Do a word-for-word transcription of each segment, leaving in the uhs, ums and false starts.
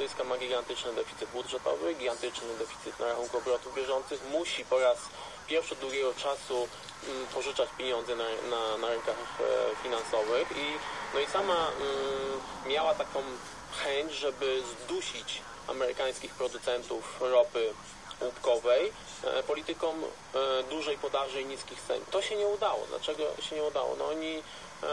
Saudyjska ma gigantyczny deficyt budżetowy, gigantyczny deficyt na rachunku obrotów bieżących, musi po raz pierwszy od długiego czasu m, pożyczać pieniądze na, na, na rynkach e, finansowych i, no i sama m, miała taką chęć, żeby zdusić amerykańskich producentów ropy łupkowej e, polityką e, dużej podaży i niskich cen. To się nie udało. Dlaczego się nie udało? No oni e,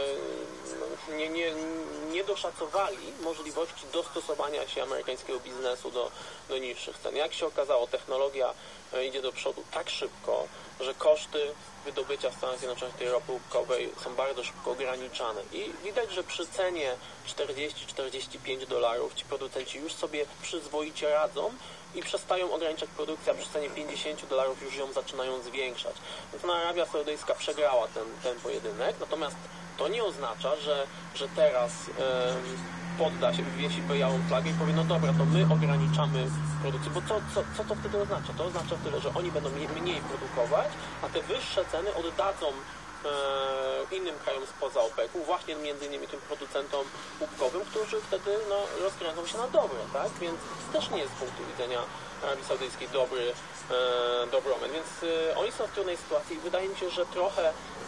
no, nie, nie, nie doszacowali możliwości dostosowania się amerykańskiego biznesu do, do niższych cen. Jak się okazało, technologia e, idzie do przodu tak szybko, że koszty wydobycia w Stanach Zjednoczonych tej ropy łupkowej są bardzo szybko ograniczane. I widać, że przy cenie czterdzieści czterdzieści pięć dolarów ci producenci już sobie przyzwoicie radzą i przestają ograniczać produkcję, a przy cenie pięćdziesiąt dolarów już ją zaczynają zwiększać. Więc no, Arabia Saudyjska przegrała ten, ten pojedynek, natomiast to nie oznacza, że, że teraz em, podda się, wywiesi białą flagę i powie, no dobra, to my ograniczamy produkcję, bo co, co, co to wtedy oznacza? To oznacza tyle, że oni będą mniej produkować, a te wyższe ceny oddadzą e, innym krajom spoza opeku, właśnie między innymi tym producentom łupkowym, którzy wtedy no, rozkręcą się na dobre, tak? Więc to też nie jest z punktu widzenia Arabii Saudyjskiej dobry, e, dobry moment. Więc e, oni są w trudnej sytuacji i wydaje mi się, że trochę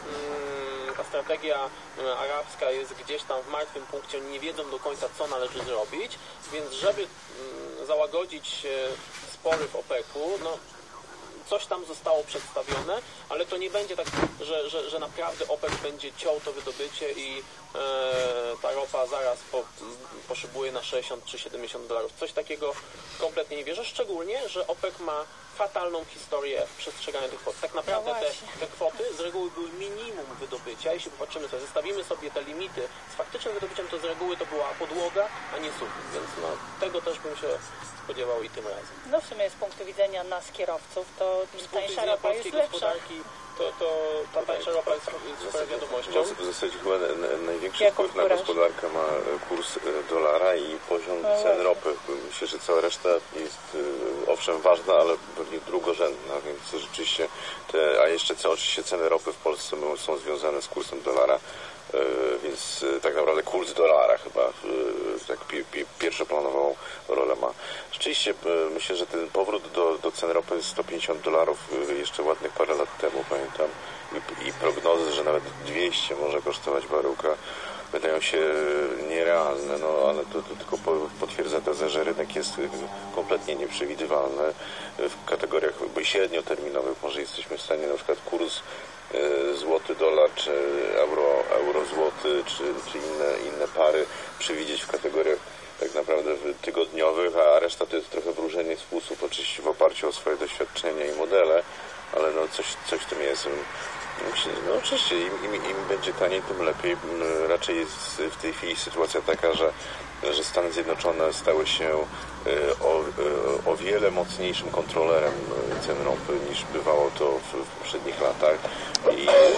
mm, ta strategia e, arabska jest gdzieś tam w martwym punkcie, oni nie wiedzą do końca, co należy zrobić, więc żeby mm, załagodzić e, spory w opeku, no coś tam zostało przedstawione, ale to nie będzie tak, że, że, że naprawdę OPEC będzie ciął to wydobycie i e, ta ropa zaraz po, poszybuje na sześćdziesiąt czy siedemdziesiąt dolarów. Coś takiego kompletnie nie wierzę, szczególnie, że OPEC ma fatalną historię przestrzegania tych kwot. Tak naprawdę no te, te kwoty z reguły były minimum wydobycia. Jeśli popatrzymy sobie, zestawimy sobie te limity z faktycznym wydobyciem, to z reguły to była podłoga, a nie sufit. Więc no, tego też bym się spodziewał i tym razem. No w sumie z punktu widzenia nas kierowców, to tańsza ropa jest lepsza. To, to ta tańsza ropa jest super wiadomością. W zasadzie chyba największy wpływ na gospodarkę ma kurs dolara i poziom no cen ropy. Myślę, że cała reszta jest owszem ważna, ale pewnie drugorzędna, więc rzeczywiście te, a jeszcze co, oczywiście ceny ropy w Polsce są związane z kursem dolara, więc tak naprawdę kurs dolara chyba tak pi, pi, pierwszoplanową rolę ma. Rzeczywiście myślę, że ten powrót do, do cen ropy sto pięćdziesiąt dolarów jeszcze ładnych parę lat temu, pamiętam, i, i prognozy, że nawet dwieście może kosztować baryłka, wydają się nierealne, no ale to, to tylko potwierdza tezę, że rynek jest kompletnie nieprzewidywalny w kategoriach średnioterminowych. Może jesteśmy w stanie na przykład kurs złoty dolar, czy euro, euro złoty, czy, czy inne, inne pary przewidzieć w kategoriach tak naprawdę tygodniowych, a reszta to jest trochę wróżenie z fusów, oczywiście w oparciu o swoje doświadczenia i modele, ale no coś, coś w tym jest. No oczywiście im, im, im będzie taniej, tym lepiej. Raczej jest w tej chwili sytuacja taka, że, że Stany Zjednoczone stały się o, o wiele mocniejszym kontrolerem cen ropy niż bywało to w, w poprzednich latach i,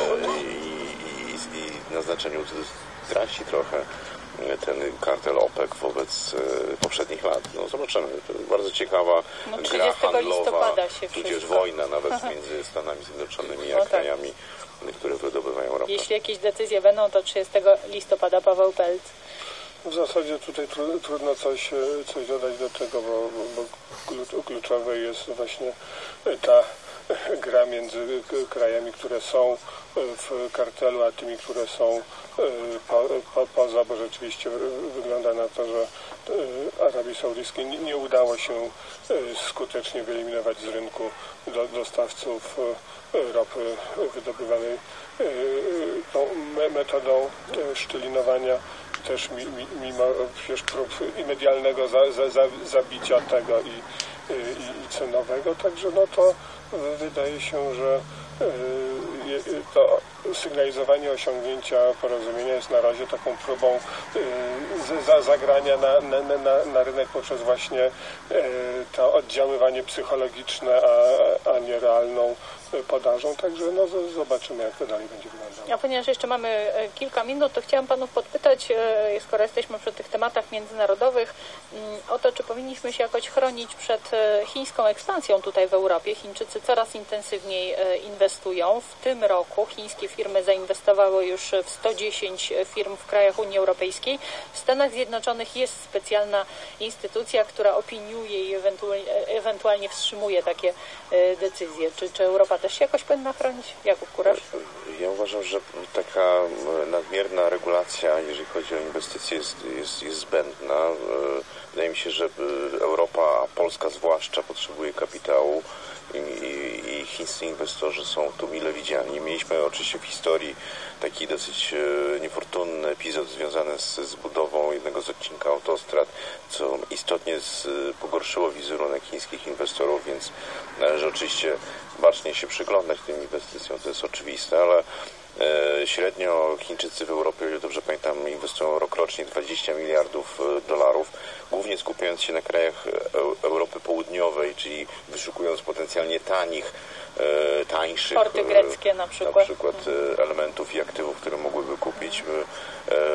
i, i, i na znaczeniu traci trochę ten kartel OPEC wobec poprzednich lat. No zobaczymy. To jest bardzo ciekawa no, gra handlowa, się tudzież wszystko. wojna nawet między Stanami Zjednoczonymi a no krajami, tak, które wydobywają ropę. Jeśli jakieś decyzje będą, to trzydziestego listopada. Paweł Pelc. W zasadzie tutaj trudno coś, coś dodać do tego, bo, bo kluczowe jest właśnie ta gra między krajami, które są w kartelu, a tymi, które są po, po, poza, bo rzeczywiście wygląda na to, że Arabii Saudyjskiej nie, nie udało się skutecznie wyeliminować z rynku do, dostawców ropy wydobywanej tą metodą szczelinowania, też mimo przecież prób i medialnego za, za, za, zabicia tego i, i, i cenowego, także no to wydaje się, że to sygnalizowanie osiągnięcia porozumienia jest na razie taką próbą za, zagrania na, na, na, na rynek poprzez właśnie to oddziaływanie psychologiczne, a, a nie realną podażą, także no zobaczymy, jak to dalej będzie wyglądało. A ponieważ jeszcze mamy kilka minut, to chciałam panów podpytać, skoro jesteśmy przy tych tematach międzynarodowych, o to, czy powinniśmy się jakoś chronić przed chińską ekspansją tutaj w Europie. Chińczycy coraz intensywniej inwestują. W tym roku chińskie firmy zainwestowały już w sto dziesięć firm w krajach Unii Europejskiej. W Stanach Zjednoczonych jest specjalna instytucja, która opiniuje i ewentualnie, ewentualnie wstrzymuje takie decyzje. Czy, czy Europa też się jakoś powinna chronić? Jakub Kurasz? Ja uważam, że taka nadmierna regulacja, jeżeli chodzi o inwestycje, jest, jest, jest zbędna. Wydaje mi się, że Europa, a Polska zwłaszcza, potrzebuje kapitału i, i, i chińscy inwestorzy są tu mile widziani. Mieliśmy oczywiście w historii taki dosyć niefortunny epizod związany z, z budową jednego z odcinka autostrad, co istotnie z, pogorszyło wizerunek chińskich inwestorów, więc należy oczywiście bacznie się przyglądać tym inwestycjom, to jest oczywiste, ale e, średnio Chińczycy w Europie, jeżeli dobrze pamiętam, inwestują rokrocznie dwadzieścia miliardów dolarów, głównie skupiając się na krajach Europy Południowej, czyli wyszukując potencjalnie tanich, e, tańszych porty greckie na przykład, na przykład e, elementów i aktywów, które mogłyby kupić. E, e,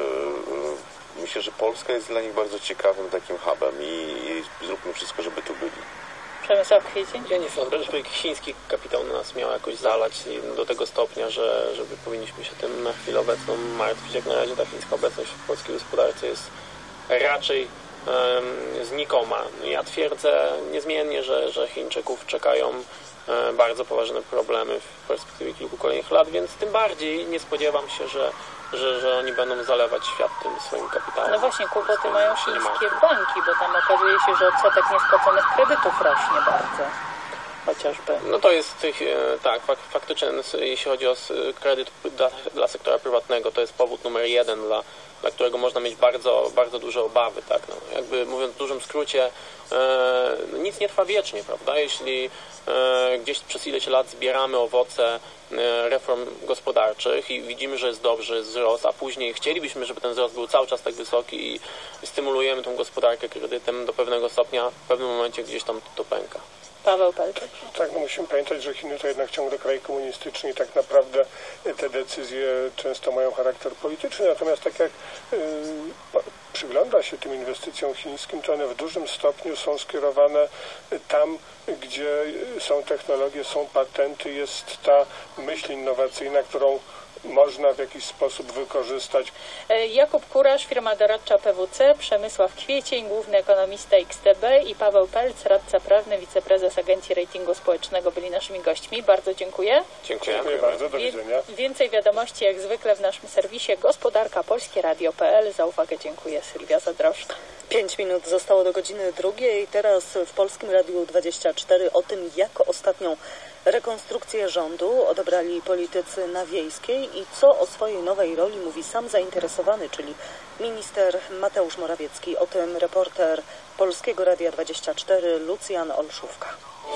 myślę, że Polska jest dla nich bardzo ciekawym takim hubem i, i zróbmy wszystko, żeby tu byli. Przemysław Kwiecień? Ja nie sądzę, żeby chiński kapitał nas miał jakoś zalać do tego stopnia, że żeby powinniśmy się tym na chwilę obecną martwić. Jak na razie ta chińska obecność w polskiej gospodarce jest raczej um, znikoma. Ja twierdzę niezmiennie, że, że Chińczyków czekają um, bardzo poważne problemy w perspektywie kilku kolejnych lat, więc tym bardziej nie spodziewam się, że Że, że oni będą zalewać świat tym swoim kapitałem. No właśnie, kłopoty mają chińskie banki, bo tam okazuje się, że odsetek niespłaconych kredytów rośnie bardzo. Chociażby. No to jest, tak, faktycznie jeśli chodzi o kredyt dla, dla sektora prywatnego, to jest powód numer jeden, dla, dla którego można mieć bardzo, bardzo duże obawy, tak, no, jakby mówiąc w dużym skrócie, e, nic nie trwa wiecznie, prawda, jeśli e, gdzieś przez ileś lat zbieramy owoce e, reform gospodarczych i widzimy, że jest dobrze, jest wzrost, a później chcielibyśmy, żeby ten wzrost był cały czas tak wysoki i stymulujemy tą gospodarkę kredytem do pewnego stopnia, w pewnym momencie gdzieś tam to pęka. Paweł Peltek. Tak, no musimy pamiętać, że Chiny to jednak ciągle kraj komunistyczny i tak naprawdę te decyzje często mają charakter polityczny, natomiast tak jak yy, przygląda się tym inwestycjom chińskim, to one w dużym stopniu są skierowane tam, gdzie są technologie, są patenty, jest ta myśl innowacyjna, którą można w jakiś sposób wykorzystać. Jakub Kurasz, firma doradcza P W C, Przemysław Kwiecień, główny ekonomista X T B i Paweł Pelc, radca prawny, wiceprezes Agencji Ratingu Społecznego byli naszymi gośćmi. Bardzo dziękuję. Dziękuję. Dziękuję bardzo, do widzenia. Więcej wiadomości jak zwykle w naszym serwisie Gospodarka Polskie Radio kropka p l. Za uwagę dziękuję. Sylwia Zadrożna. Pięć minut zostało do godziny drugiej. Teraz w Polskim Radiu dwadzieścia cztery o tym, jak ostatnią rekonstrukcję rządu odebrali politycy na Wiejskiej i co o swojej nowej roli mówi sam zainteresowany, czyli minister Mateusz Morawiecki. O tym reporter Polskiego Radia dwadzieścia cztery Lucjan Olszówka.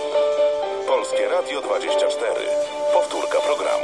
Polskie Radio dwadzieścia cztery. Powtórka programu.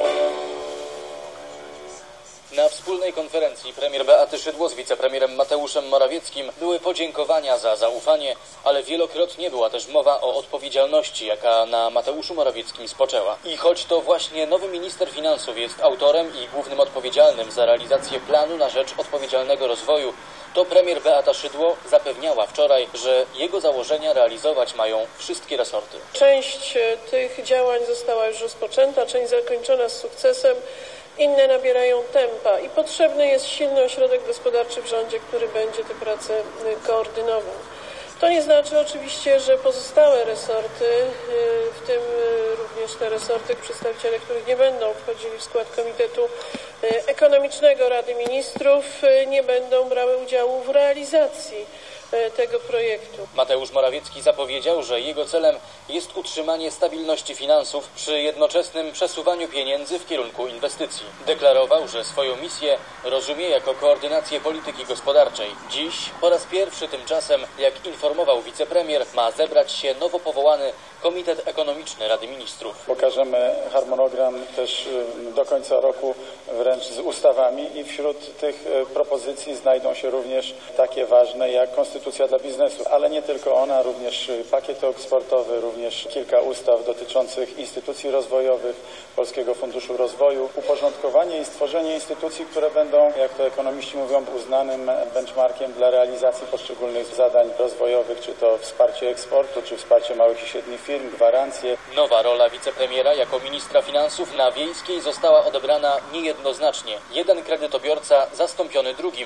Na wspólnej konferencji premier Beaty Szydło z wicepremierem Mateuszem Morawieckim były podziękowania za zaufanie, ale wielokrotnie była też mowa o odpowiedzialności, jaka na Mateuszu Morawieckim spoczęła. I choć to właśnie nowy minister finansów jest autorem i głównym odpowiedzialnym za realizację planu na rzecz odpowiedzialnego rozwoju, to premier Beata Szydło zapewniała wczoraj, że jego założenia realizować mają wszystkie resorty. Część tych działań została już rozpoczęta, część zakończona z sukcesem. Inne nabierają tempa i potrzebny jest silny ośrodek gospodarczy w rządzie, który będzie te prace koordynował. To nie znaczy oczywiście, że pozostałe resorty, w tym również te resorty, przedstawiciele których nie będą wchodzili w skład Komitetu Ekonomicznego Rady Ministrów, nie będą brały udziału w realizacji tego projektu. Mateusz Morawiecki zapowiedział, że jego celem jest utrzymanie stabilności finansów przy jednoczesnym przesuwaniu pieniędzy w kierunku inwestycji. Deklarował, że swoją misję rozumie jako koordynację polityki gospodarczej. Dziś po raz pierwszy tymczasem, jak informował wicepremier, ma zebrać się nowo powołany Komitet Ekonomiczny Rady Ministrów. Pokażemy harmonogram też do końca roku wręcz z ustawami i wśród tych propozycji znajdą się również takie ważne jak konstytucja dla biznesu, ale nie tylko ona, również pakiet eksportowy, również kilka ustaw dotyczących instytucji rozwojowych, Polskiego Funduszu Rozwoju, uporządkowanie i stworzenie instytucji, które będą, jak to ekonomiści mówią, uznanym benchmarkiem dla realizacji poszczególnych zadań rozwojowych, czy to wsparcie eksportu, czy wsparcie małych i średnich firm, gwarancje. Nowa rola wicepremiera jako ministra finansów na Wiejskiej została odebrana niejednoznacznie. Jeden kredytobiorca zastąpiony drugim.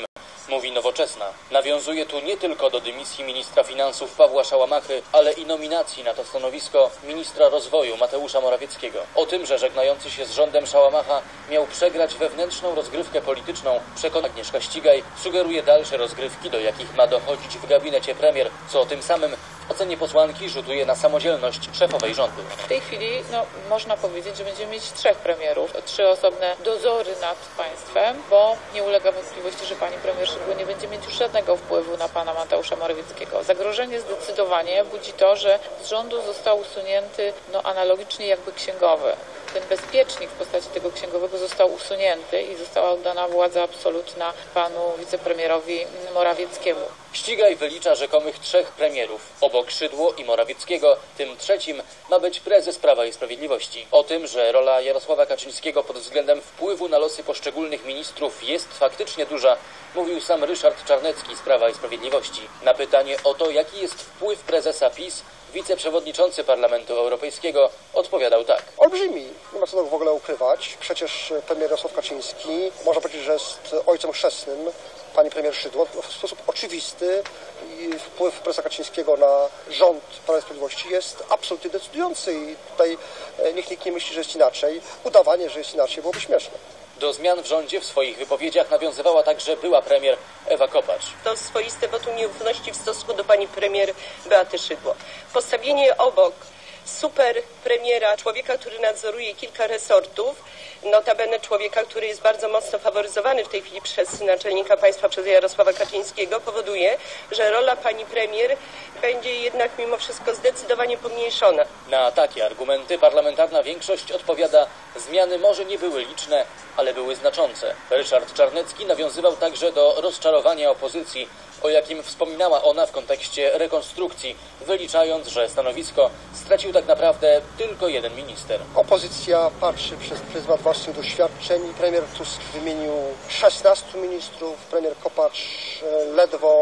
mówi Nowoczesna. Nawiązuje tu nie tylko do dymisji ministra finansów Pawła Szałamachy, ale i nominacji na to stanowisko ministra rozwoju Mateusza Morawieckiego. O tym, że żegnający się z rządem Szałamacha miał przegrać wewnętrzną rozgrywkę polityczną, przekona Agnieszka Ścigaj, sugeruje dalsze rozgrywki, do jakich ma dochodzić w gabinecie premier, co tym samym w ocenie posłanki rzutuje na samodzielność szefowej rządu. W tej chwili no, można powiedzieć, że będziemy mieć trzech premierów, trzy osobne dozory nad państwem, bo nie ulega wątpliwości, że pani premier Szydło nie będzie mieć już żadnego wpływu na pana Mateusza Morawieckiego. Zagrożenie zdecydowanie budzi to, że z rządu został usunięty no, analogicznie jakby księgowy. Ten bezpiecznik w postaci tego księgowego został usunięty i została oddana władza absolutna panu wicepremierowi Morawieckiemu. Ścigaj wylicza rzekomych trzech premierów. Obok Szydło i Morawieckiego, tym trzecim ma być prezes Prawa i Sprawiedliwości. O tym, że rola Jarosława Kaczyńskiego pod względem wpływu na losy poszczególnych ministrów jest faktycznie duża, mówił sam Ryszard Czarnecki z Prawa i Sprawiedliwości. Na pytanie o to, jaki jest wpływ prezesa PiS, wiceprzewodniczący Parlamentu Europejskiego odpowiadał tak. Olbrzymi, nie ma co w ogóle ukrywać. Przecież premier Jarosław Kaczyński, można powiedzieć, że jest ojcem chrzestnym pani premier Szydło. W sposób oczywisty wpływ prezesa Kaczyńskiego na rząd Prawa i Sprawiedliwości jest absolutnie decydujący i tutaj niech nikt nie myśli, że jest inaczej. Udawanie, że jest inaczej, byłoby śmieszne. Do zmian w rządzie w swoich wypowiedziach nawiązywała także była premier Ewa Kopacz. To swoiste wotum nieufności w stosunku do pani premier Beaty Szydło. Postawienie obok super premiera, człowieka, który nadzoruje kilka resortów, notabene człowieka, który jest bardzo mocno faworyzowany w tej chwili przez naczelnika państwa, przez Jarosława Kaczyńskiego, powoduje, że rola pani premier będzie jednak mimo wszystko zdecydowanie pomniejszona. Na takie argumenty parlamentarna większość odpowiada: zmiany może nie były liczne, ale były znaczące. Ryszard Czarnecki nawiązywał także do rozczarowania opozycji, o jakim wspominała ona w kontekście rekonstrukcji, wyliczając, że stanowisko stracił tak naprawdę tylko jeden minister. Opozycja patrzy przez pryzmat własnych doświadczeń. Premier Tusk wymienił szesnastu ministrów, premier Kopacz ledwo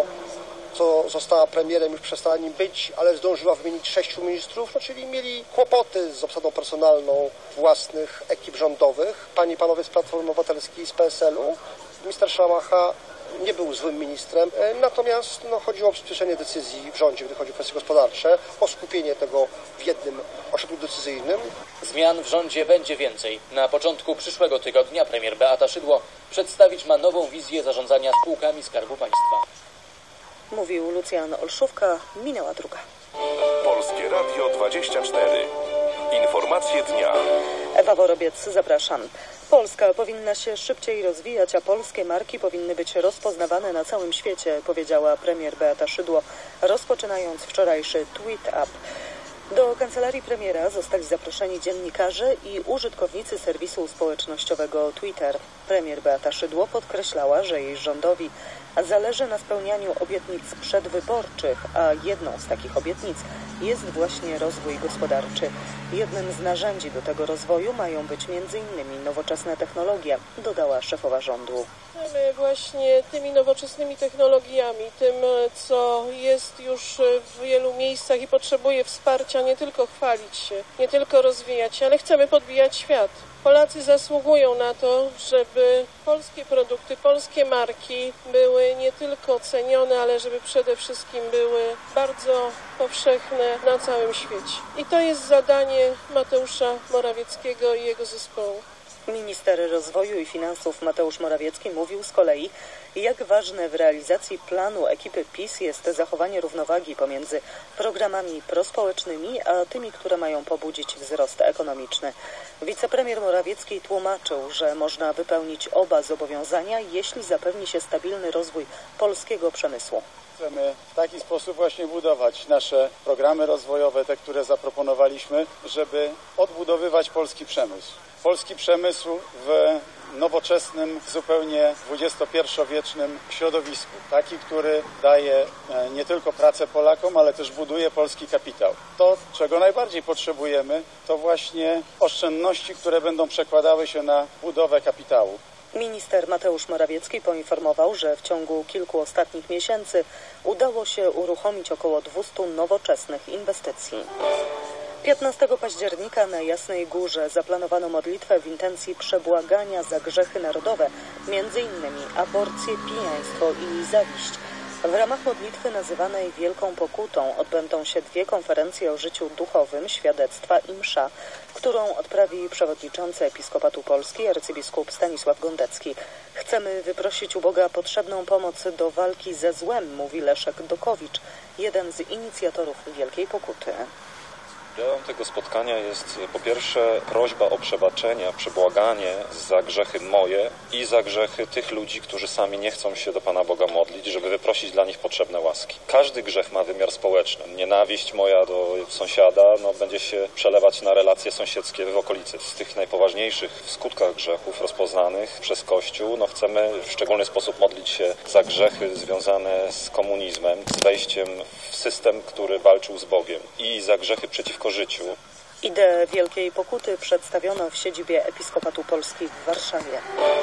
co została premierem, już przestała nim być, ale zdążyła wymienić sześciu ministrów, no, czyli mieli kłopoty z obsadą personalną własnych ekip rządowych. Panie i panowie z Platformy Obywatelskiej i z P S L u. Minister Szałamacha nie był złym ministrem, natomiast no, chodziło o przyspieszenie decyzji w rządzie, gdy chodzi o kwestie gospodarcze, o skupienie tego w jednym ośrodku decyzyjnym. Zmian w rządzie będzie więcej. Na początku przyszłego tygodnia premier Beata Szydło przedstawić ma nową wizję zarządzania spółkami Skarbu Państwa. Mówił Lucjan Olszówka, minęła druga. Polskie Radio dwadzieścia cztery. Informacje dnia. Ewa Worobiec, zapraszam. Polska powinna się szybciej rozwijać, a polskie marki powinny być rozpoznawane na całym świecie, powiedziała premier Beata Szydło, rozpoczynając wczorajszy Tweet Up. Do kancelarii premiera zostali zaproszeni dziennikarze i użytkownicy serwisu społecznościowego Twitter. Premier Beata Szydło podkreślała, że jej rządowi zależy na spełnianiu obietnic przedwyborczych, a jedną z takich obietnic jest właśnie rozwój gospodarczy. Jednym z narzędzi do tego rozwoju mają być między innymi nowoczesne technologie, dodała szefowa rządu. My właśnie tymi nowoczesnymi technologiami, tym co jest już w wielu miejscach i potrzebuje wsparcia, nie tylko chwalić się, nie tylko rozwijać się, ale chcemy podbijać świat. Polacy zasługują na to, żeby polskie produkty, polskie marki były nie tylko cenione, ale żeby przede wszystkim były bardzo powszechne na całym świecie. I to jest zadanie Mateusza Morawieckiego i jego zespołu. Minister rozwoju i finansów Mateusz Morawiecki mówił z kolei, jak ważne w realizacji planu ekipy PiS jest zachowanie równowagi pomiędzy programami prospołecznymi, a tymi, które mają pobudzić wzrost ekonomiczny. Wicepremier Morawiecki tłumaczył, że można wypełnić oba zobowiązania, jeśli zapewni się stabilny rozwój polskiego przemysłu. Chcemy w taki sposób właśnie budować nasze programy rozwojowe, te, które zaproponowaliśmy, żeby odbudowywać polski przemysł. Polski przemysł w nowoczesnym, zupełnie dwudziestopierwowiecznym środowisku. Taki, który daje nie tylko pracę Polakom, ale też buduje polski kapitał. To, czego najbardziej potrzebujemy, to właśnie oszczędności, które będą przekładały się na budowę kapitału. Minister Mateusz Morawiecki poinformował, że w ciągu kilku ostatnich miesięcy udało się uruchomić około dwustu nowoczesnych inwestycji. piętnastego października na Jasnej Górze zaplanowano modlitwę w intencji przebłagania za grzechy narodowe, między innymi aborcję, pijaństwo i zawiść. W ramach modlitwy nazywanej Wielką Pokutą odbędą się dwie konferencje o życiu duchowym, świadectwa i msza, którą odprawi przewodniczący Episkopatu Polski arcybiskup Stanisław Gondecki. Chcemy wyprosić u Boga potrzebną pomoc do walki ze złem, mówi Leszek Dokowicz, jeden z inicjatorów Wielkiej Pokuty. Ideą tego spotkania jest po pierwsze prośba o przebaczenie, przebłaganie za grzechy moje i za grzechy tych ludzi, którzy sami nie chcą się do Pana Boga modlić, żeby wyprosić dla nich potrzebne łaski. Każdy grzech ma wymiar społeczny. Nienawiść moja do sąsiada no, będzie się przelewać na relacje sąsiedzkie w okolicy. Z tych najpoważniejszych w skutkach grzechów rozpoznanych przez Kościół no, chcemy w szczególny sposób modlić się za grzechy związane z komunizmem, z wejściem w system, który walczył z Bogiem i za grzechy przeciwko życiu. Ideę Wielkiej Pokuty przedstawiono w siedzibie Episkopatu Polski w Warszawie.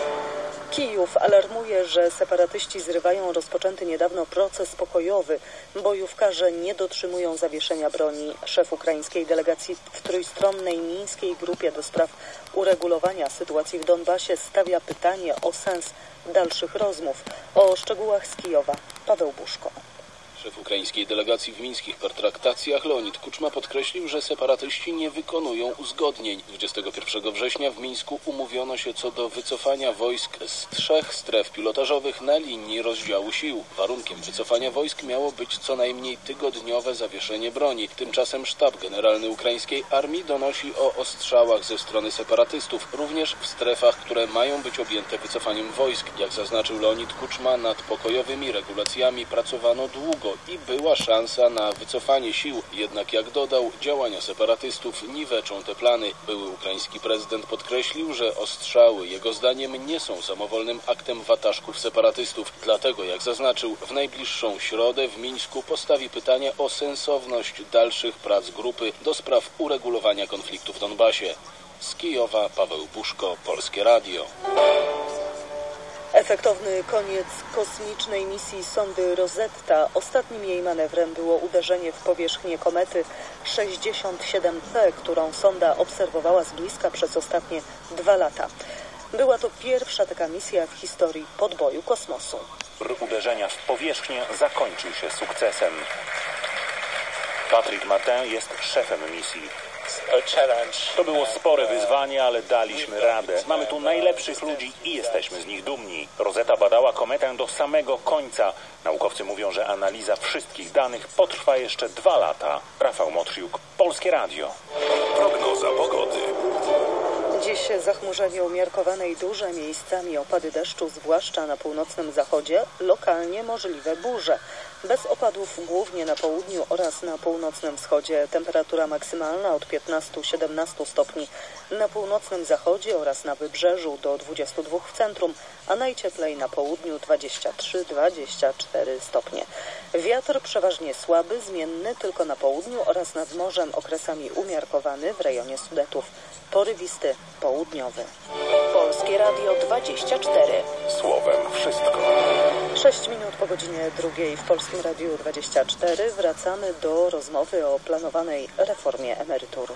Kijów alarmuje, że separatyści zrywają rozpoczęty niedawno proces pokojowy. Bojówkarze nie dotrzymują zawieszenia broni. Szef ukraińskiej delegacji w trójstronnej mińskiej grupie do spraw uregulowania sytuacji w Donbasie stawia pytanie o sens dalszych rozmów. O szczegółach z Kijowa Paweł Buszko. Szef ukraińskiej delegacji w mińskich pertraktacjach Leonid Kuczma podkreślił, że separatyści nie wykonują uzgodnień. dwudziestego pierwszego września w Mińsku umówiono się co do wycofania wojsk z trzech stref pilotażowych na linii rozdziału sił. Warunkiem wycofania wojsk miało być co najmniej tygodniowe zawieszenie broni. Tymczasem sztab generalny ukraińskiej armii donosi o ostrzałach ze strony separatystów, również w strefach, które mają być objęte wycofaniem wojsk. Jak zaznaczył Leonid Kuczma, nad pokojowymi regulacjami pracowano długo i była szansa na wycofanie sił. Jednak jak dodał, działania separatystów niweczą te plany. Były ukraiński prezydent podkreślił, że ostrzały jego zdaniem nie są samowolnym aktem wataszków separatystów. Dlatego, jak zaznaczył, w najbliższą środę w Mińsku postawi pytanie o sensowność dalszych prac grupy do spraw uregulowania konfliktu w Donbasie. Z Kijowa Paweł Buszko, Polskie Radio. Efektowny koniec kosmicznej misji sondy Rosetta. Ostatnim jej manewrem było uderzenie w powierzchnię komety sześćdziesiąt siedem P, którą sonda obserwowała z bliska przez ostatnie dwa lata. Była to pierwsza taka misja w historii podboju kosmosu. Uderzenia w powierzchnię zakończył się sukcesem. Patrick Martin jest szefem misji. To było spore wyzwanie, ale daliśmy radę. Mamy tu najlepszych ludzi i jesteśmy z nich dumni. Rosetta badała kometę do samego końca. Naukowcy mówią, że analiza wszystkich danych potrwa jeszcze dwa lata. Rafał Motrziuk, Polskie Radio. Prognoza pogody. Dziś zachmurzenie umiarkowane i duże, miejscami opady deszczu, zwłaszcza na północnym zachodzie, lokalnie możliwe burze. Bez opadów głównie na południu oraz na północnym wschodzie. Temperatura maksymalna od piętnastu do siedemnastu stopni na północnym zachodzie oraz na wybrzeżu do dwudziestu dwóch w centrum, a najcieplej na południu dwadzieścia trzy do dwudziestu czterech stopnie. Wiatr przeważnie słaby, zmienny tylko na południu oraz nad morzem okresami umiarkowany w rejonie Sudetów. Porywisty południowy. Polskie Radio dwadzieścia cztery. Słowem wszystko. Sześć minut po godzinie drugiej w Polskim Radiu dwadzieścia cztery wracamy do rozmowy o planowanej reformie emerytur.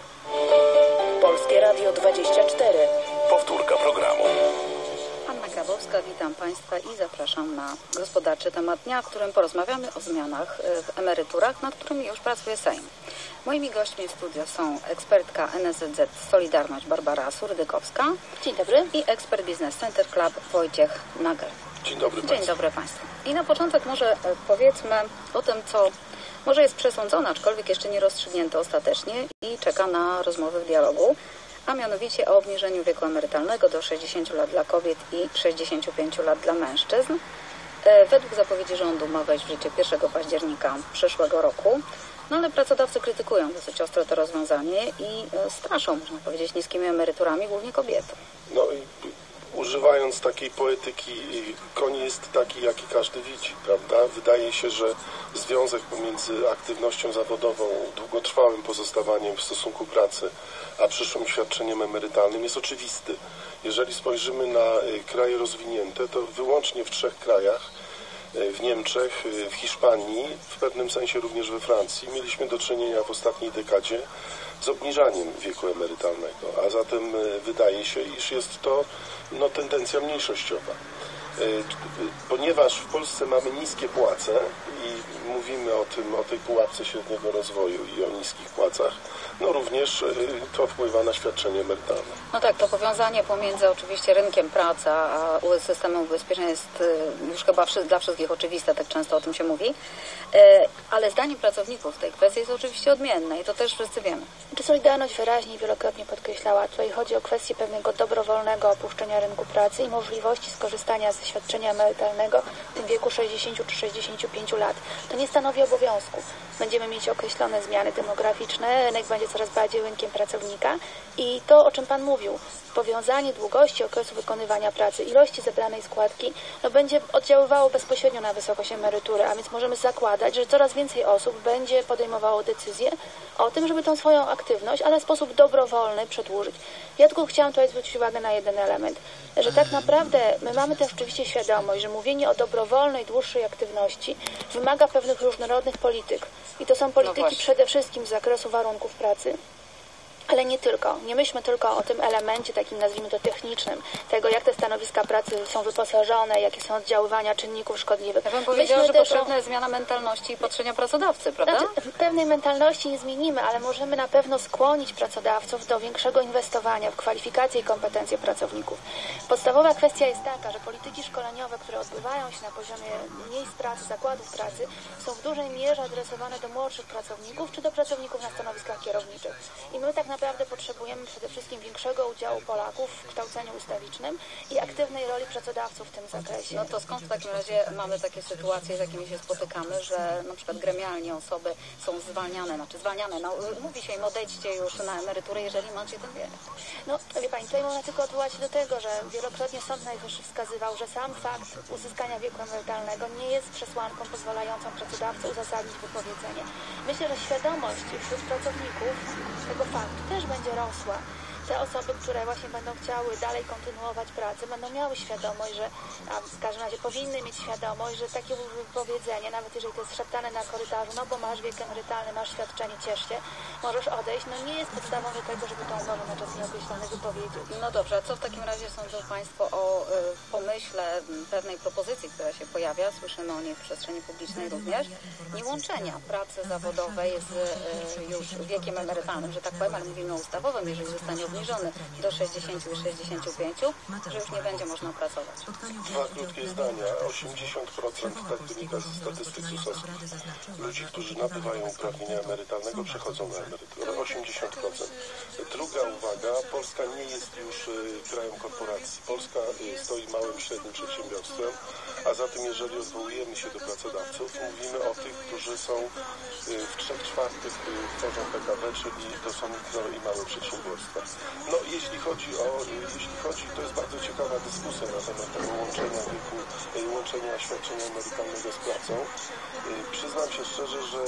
Polskie Radio dwadzieścia cztery. Powtórka programu. Anna Grabowska, witam Państwa i zapraszam na gospodarczy temat dnia, w którym porozmawiamy o zmianach w emeryturach, nad którymi już pracuje Sejm. Moimi gośćmi w studio są ekspertka N S Z Z Solidarność Barbara Surdykowska. Dzień dobry. I ekspert Business Center Club Wojciech Nagel. Dzień dobry Dzień Państwu. dobry Państwu. I na początek może powiedzmy o tym, co może jest przesądzone, aczkolwiek jeszcze nie rozstrzygnięte ostatecznie i czeka na rozmowy w dialogu, a mianowicie o obniżeniu wieku emerytalnego do sześćdziesięciu lat dla kobiet i sześćdziesięciu pięciu lat dla mężczyzn. Według zapowiedzi rządu ma wejść w życie pierwszego października przyszłego roku. No ale pracodawcy krytykują dosyć ostro to rozwiązanie i straszą, można powiedzieć, niskimi emeryturami, głównie kobiety. No i używając takiej poetyki, koń jest taki, jaki każdy widzi, prawda? Wydaje się, że związek pomiędzy aktywnością zawodową, długotrwałym pozostawaniem w stosunku pracy, a przyszłym świadczeniem emerytalnym jest oczywisty. Jeżeli spojrzymy na kraje rozwinięte, to wyłącznie w trzech krajach w Niemczech, w Hiszpanii, w pewnym sensie również we Francji mieliśmy do czynienia w ostatniej dekadzie z obniżaniem wieku emerytalnego, a zatem wydaje się, iż jest to no, tendencja mniejszościowa. Ponieważ w Polsce mamy niskie płace i mówimy o tym, o tej pułapce średniego rozwoju i o niskich płacach, no również to wpływa na świadczenie emerytalne. No tak, to powiązanie pomiędzy oczywiście rynkiem pracy a systemem ubezpieczeń jest już chyba dla wszystkich oczywiste, tak często o tym się mówi, ale zdanie pracowników w tej kwestii jest oczywiście odmienne i to też wszyscy wiemy. Czy Solidarność wyraźnie i wielokrotnie podkreślała, tutaj chodzi o kwestię pewnego dobrowolnego opuszczenia rynku pracy i możliwości skorzystania ze świadczenia emerytalnego w tym wieku sześćdziesięciu czy sześćdziesięciu pięciu lat. To nie stanowi obowiązku. Będziemy mieć określone zmiany demograficzne, rynek będzie coraz bardziej rynkiem pracownika i to, o czym Pan mówił, powiązanie długości okresu wykonywania pracy, ilości zebranej składki, no będzie oddziaływało bezpośrednio na wysokość emerytury, a więc możemy zakładać, że coraz więcej osób będzie podejmowało decyzję o tym, żeby tą swoją aktywność, ale w sposób dobrowolny przedłużyć. Ja tylko chciałam tutaj zwrócić uwagę na jeden element, że tak naprawdę my mamy też oczywiście świadomość, że mówienie o dobrowolnej, dłuższej aktywności wymaga pewnych różnorodnych polityk. I to są polityki no przede wszystkim z zakresu warunków pracy, ale nie tylko. Nie myślmy tylko o tym elemencie takim, nazwijmy to technicznym, tego jak te stanowiska pracy są wyposażone, jakie są oddziaływania czynników szkodliwych. Ja bym powiedziała, że potrzebna jest zmiana mentalności i patrzenia pracodawcy, prawda? Znaczy, pewnej mentalności nie zmienimy, ale możemy na pewno skłonić pracodawców do większego inwestowania w kwalifikacje i kompetencje pracowników. Podstawowa kwestia jest taka, że polityki szkoleniowe, które odbywają się na poziomie miejsc pracy, zakładów pracy, są w dużej mierze adresowane do młodszych pracowników czy do pracowników na stanowiskach kierowniczych. I my tak naprawdę potrzebujemy przede wszystkim większego udziału Polaków w kształceniu ustawicznym i aktywnej roli pracodawców w tym zakresie. No to skąd w takim razie mamy takie sytuacje, z jakimi się spotykamy, że na przykład gremialnie osoby są zwalniane, znaczy zwalniane, no mówi się im odejdźcie już na emeryturę, jeżeli macie ten wiek. No wie Pani, tutaj można tylko odwołać się do tego, że wielokrotnie Sąd Najwyższy wskazywał, że sam fakt uzyskania wieku emerytalnego nie jest przesłanką pozwalającą pracodawcy uzasadnić wypowiedzenie. Myślę, że świadomość wśród pracowników tego faktu też będzie rosła. Te osoby, które właśnie będą chciały dalej kontynuować pracę, będą miały świadomość, że, a w każdym razie powinny mieć świadomość, że takie wypowiedzenie, nawet jeżeli to jest szeptane na korytarzu, no bo masz wiek emerytalny, masz świadczenie, ciesz się, możesz odejść, no nie jest podstawą do tego, żeby tą umowę na czas nieokreślony wypowiedzieć. No dobrze, a co w takim razie sądzą Państwo o y, pomyśle pewnej propozycji, która się pojawia, słyszymy o niej w przestrzeni publicznej również, nie łączenia pracy zawodowej z y, już wiekiem emerytalnym, że tak powiem, ale mówimy o ustawowym, jeżeli zostanie obniżony do sześćdziesięciu i sześćdziesięciu pięciu, że już nie będzie można pracować. Dwa krótkie zdania. osiemdziesiąt procent, tak wynika ze statystyk susowskich, ludzi, którzy nabywają uprawnienia emerytalnego, przechodzą na emeryturę. osiemdziesiąt procent. Druga uwaga, Polska nie jest już krajem korporacji. Polska stoi małym, średnim przedsiębiorstwem, a zatem jeżeli odwołujemy się do pracodawców, mówimy o tych, którzy są w trzech czwartych tworzą P K B, czyli to są mikro i małe przedsiębiorstwa. No, jeśli chodzi o, jeśli chodzi, to jest bardzo ciekawa dyskusja na temat tego łączenia wieku, łączenia świadczenia emerytalnego z pracą. Przyznam się szczerze, że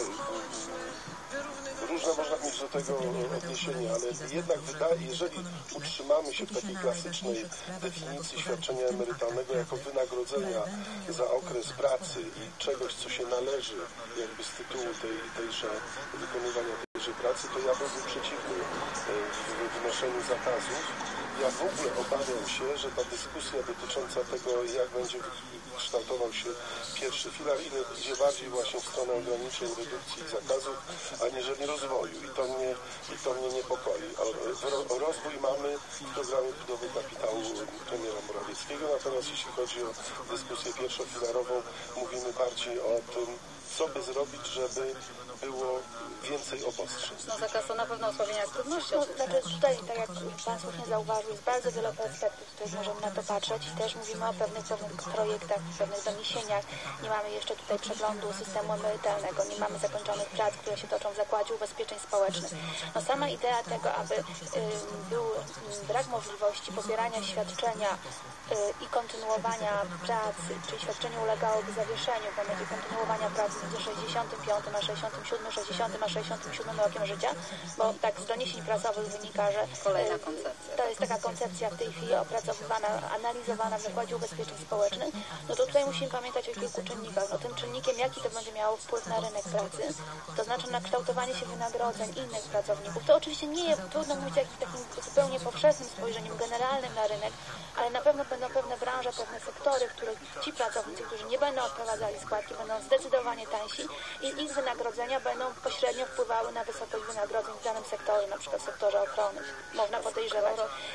różne można mieć do tego odniesienia, ale jednak wydaje, jeżeli utrzymamy się w takiej klasycznej definicji świadczenia emerytalnego jako wynagrodzenia za okres pracy i czegoś, co się należy jakby z tytułu tej, tejże wykonywania tejże pracy, to ja byłbym przeciwny w wynoszeniu zakazów. Ja w ogóle obawiam się, że ta dyskusja dotycząca tego, jak będzie kształtował się pierwszy filar, idzie bardziej właśnie w stronę ograniczeń, redukcji i zakazów, aniżeli rozwoju. I to mnie, i to mnie niepokoi. O, o rozwój mamy w programie budowy kapitału premiera Morawieckiego, natomiast jeśli chodzi o dyskusję pierwszofilarową, mówimy bardziej o tym, co by zrobić, żeby było więcej obostrzeń. No zakaz to na pewno osłabienie aktywności. No, znaczy tutaj, tak jak Pan słusznie zauważył, jest bardzo wiele perspektyw, tutaj możemy na to patrzeć i też mówimy o pewnych, pewnych projektach, pewnych doniesieniach. Nie mamy jeszcze tutaj przeglądu systemu emerytalnego, nie mamy zakończonych prac, które się toczą w Zakładzie Ubezpieczeń Społecznych. No sama idea tego, aby y, był y, brak możliwości pobierania świadczenia y, i kontynuowania pracy, czyli świadczenie ulegałoby zawieszeniu w momencie kontynuowania pracy między sześćdziesiątym piątym a sześćdziesiątym siódmym, sześćdziesiątym a sześćdziesiątym siódmym rokiem życia, bo tak z doniesień prasowych wynika, że Kolejna koncepcja. to jest taka koncepcja w tej chwili opracowywana, analizowana w Zakładzie Ubezpieczeń Społecznych, no to tutaj musimy pamiętać o kilku czynnikach. No tym czynnikiem, jaki to będzie miało wpływ na rynek pracy, to znaczy na kształtowanie się wynagrodzeń innych pracowników. To oczywiście nie jest, trudno mówić o jakimś takim zupełnie powszechnym spojrzeniem generalnym na rynek, ale na pewno będą pewne branże, pewne sektory, w których ci pracownicy, którzy nie będą odprowadzali składki, będą zdecydowanie tańsi i ich wynagrodzenia będą pośrednio wpływały na wysokość wynagrodzeń w danym sektorze, na przykład w sektorze ochrony. Można podejrzewać.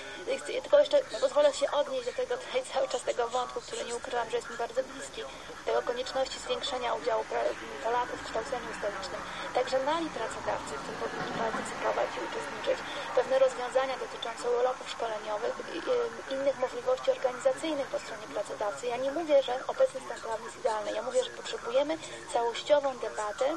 Tylko jeszcze pozwolę się odnieść do tego tutaj cały czas tego wątku, który nie ukrywam, że jest mi bardzo bliski, tego konieczności zwiększenia udziału Polaków w kształceniu ustawicznym. Także mali pracodawcy, którzy powinni partycypować i uczestniczyć, pewne rozwiązania dotyczące urlopów szkoleniowych, innych możliwości organizacyjnych po stronie pracodawcy. Ja nie mówię, że obecny stan prawny jest idealny. Ja mówię, że potrzebujemy całościową debatę,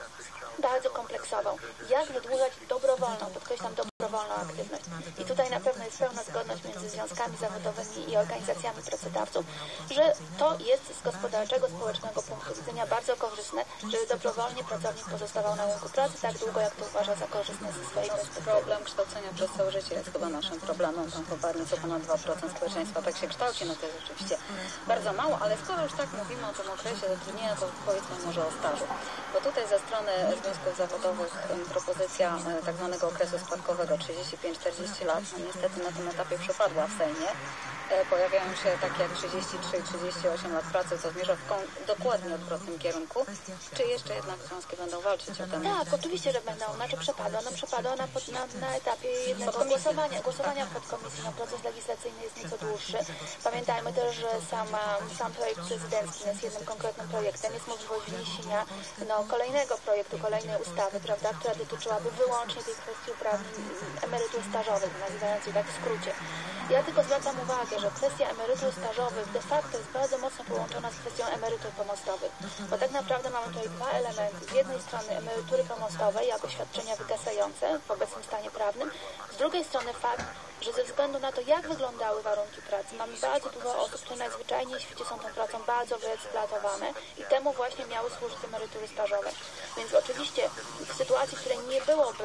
bardzo kompleksową. Jak wydłużać dobrowolną, podkreślam dobrowolną aktywność. I tutaj na pewno jest pełna zgodność między związkami zawodowymi i organizacjami pracodawców, że to jest z gospodarczego, społecznego punktu widzenia bardzo korzystne, żeby dobrowolnie pracownik pozostawał na rynku pracy tak długo, jak to uważa za korzystne ze swojej perspektywy. Problem kształcenia przez całe życie jest chyba naszym problemem. Tam chyba nieco ponad dwa procent społeczeństwa tak się kształci, no to jest rzeczywiście bardzo mało, ale skoro już tak mówimy o tym okresie zatrudnienia, to powiedzmy może o stażu. Bo tutaj ze strony związków zawodowych propozycja tak zwanego okresu składkowego trzydzieści pięć czterdzieści lat, no niestety na tym etapie przepadła w Sejmie. Pojawiają się takie jak trzydzieści trzy trzydzieści osiem lat pracy, co zmierza w dokładnie odwrotnym kierunku. Czy jeszcze jednak związki będą walczyć o ten? Tak, oczywiście, że będą. Znaczy przepadła. No przepadła na, na, na etapie jednego głosowania. Głosowania w podkomisji. No, proces legislacyjny jest nieco dłuższy. Pamiętajmy też, że sama, sam projekt prezydencki jest jednym konkretnym projektem. Jest możliwość wniesienia no, kolejnego projektu, kolejnej ustawy, prawda, która dotyczyłaby wyłącznie tej kwestii uprawnień emerytur stażowych, nazywając je tak w skrócie. Ja tylko zwracam uwagę, że kwestia emerytur stażowych de facto jest bardzo mocno połączona z kwestią emerytur pomostowych, bo tak naprawdę mamy tutaj dwa elementy. Z jednej strony emerytury pomostowe jako świadczenia wygasające w obecnym stanie prawnym, z drugiej strony fakt, że ze względu na to, jak wyglądały warunki pracy, mamy bardzo dużo osób, które najzwyczajniej w świecie są tą pracą bardzo wyeksploatowane i temu właśnie miały służyć emerytury stażowe. Więc oczywiście w sytuacji, w której nie byłoby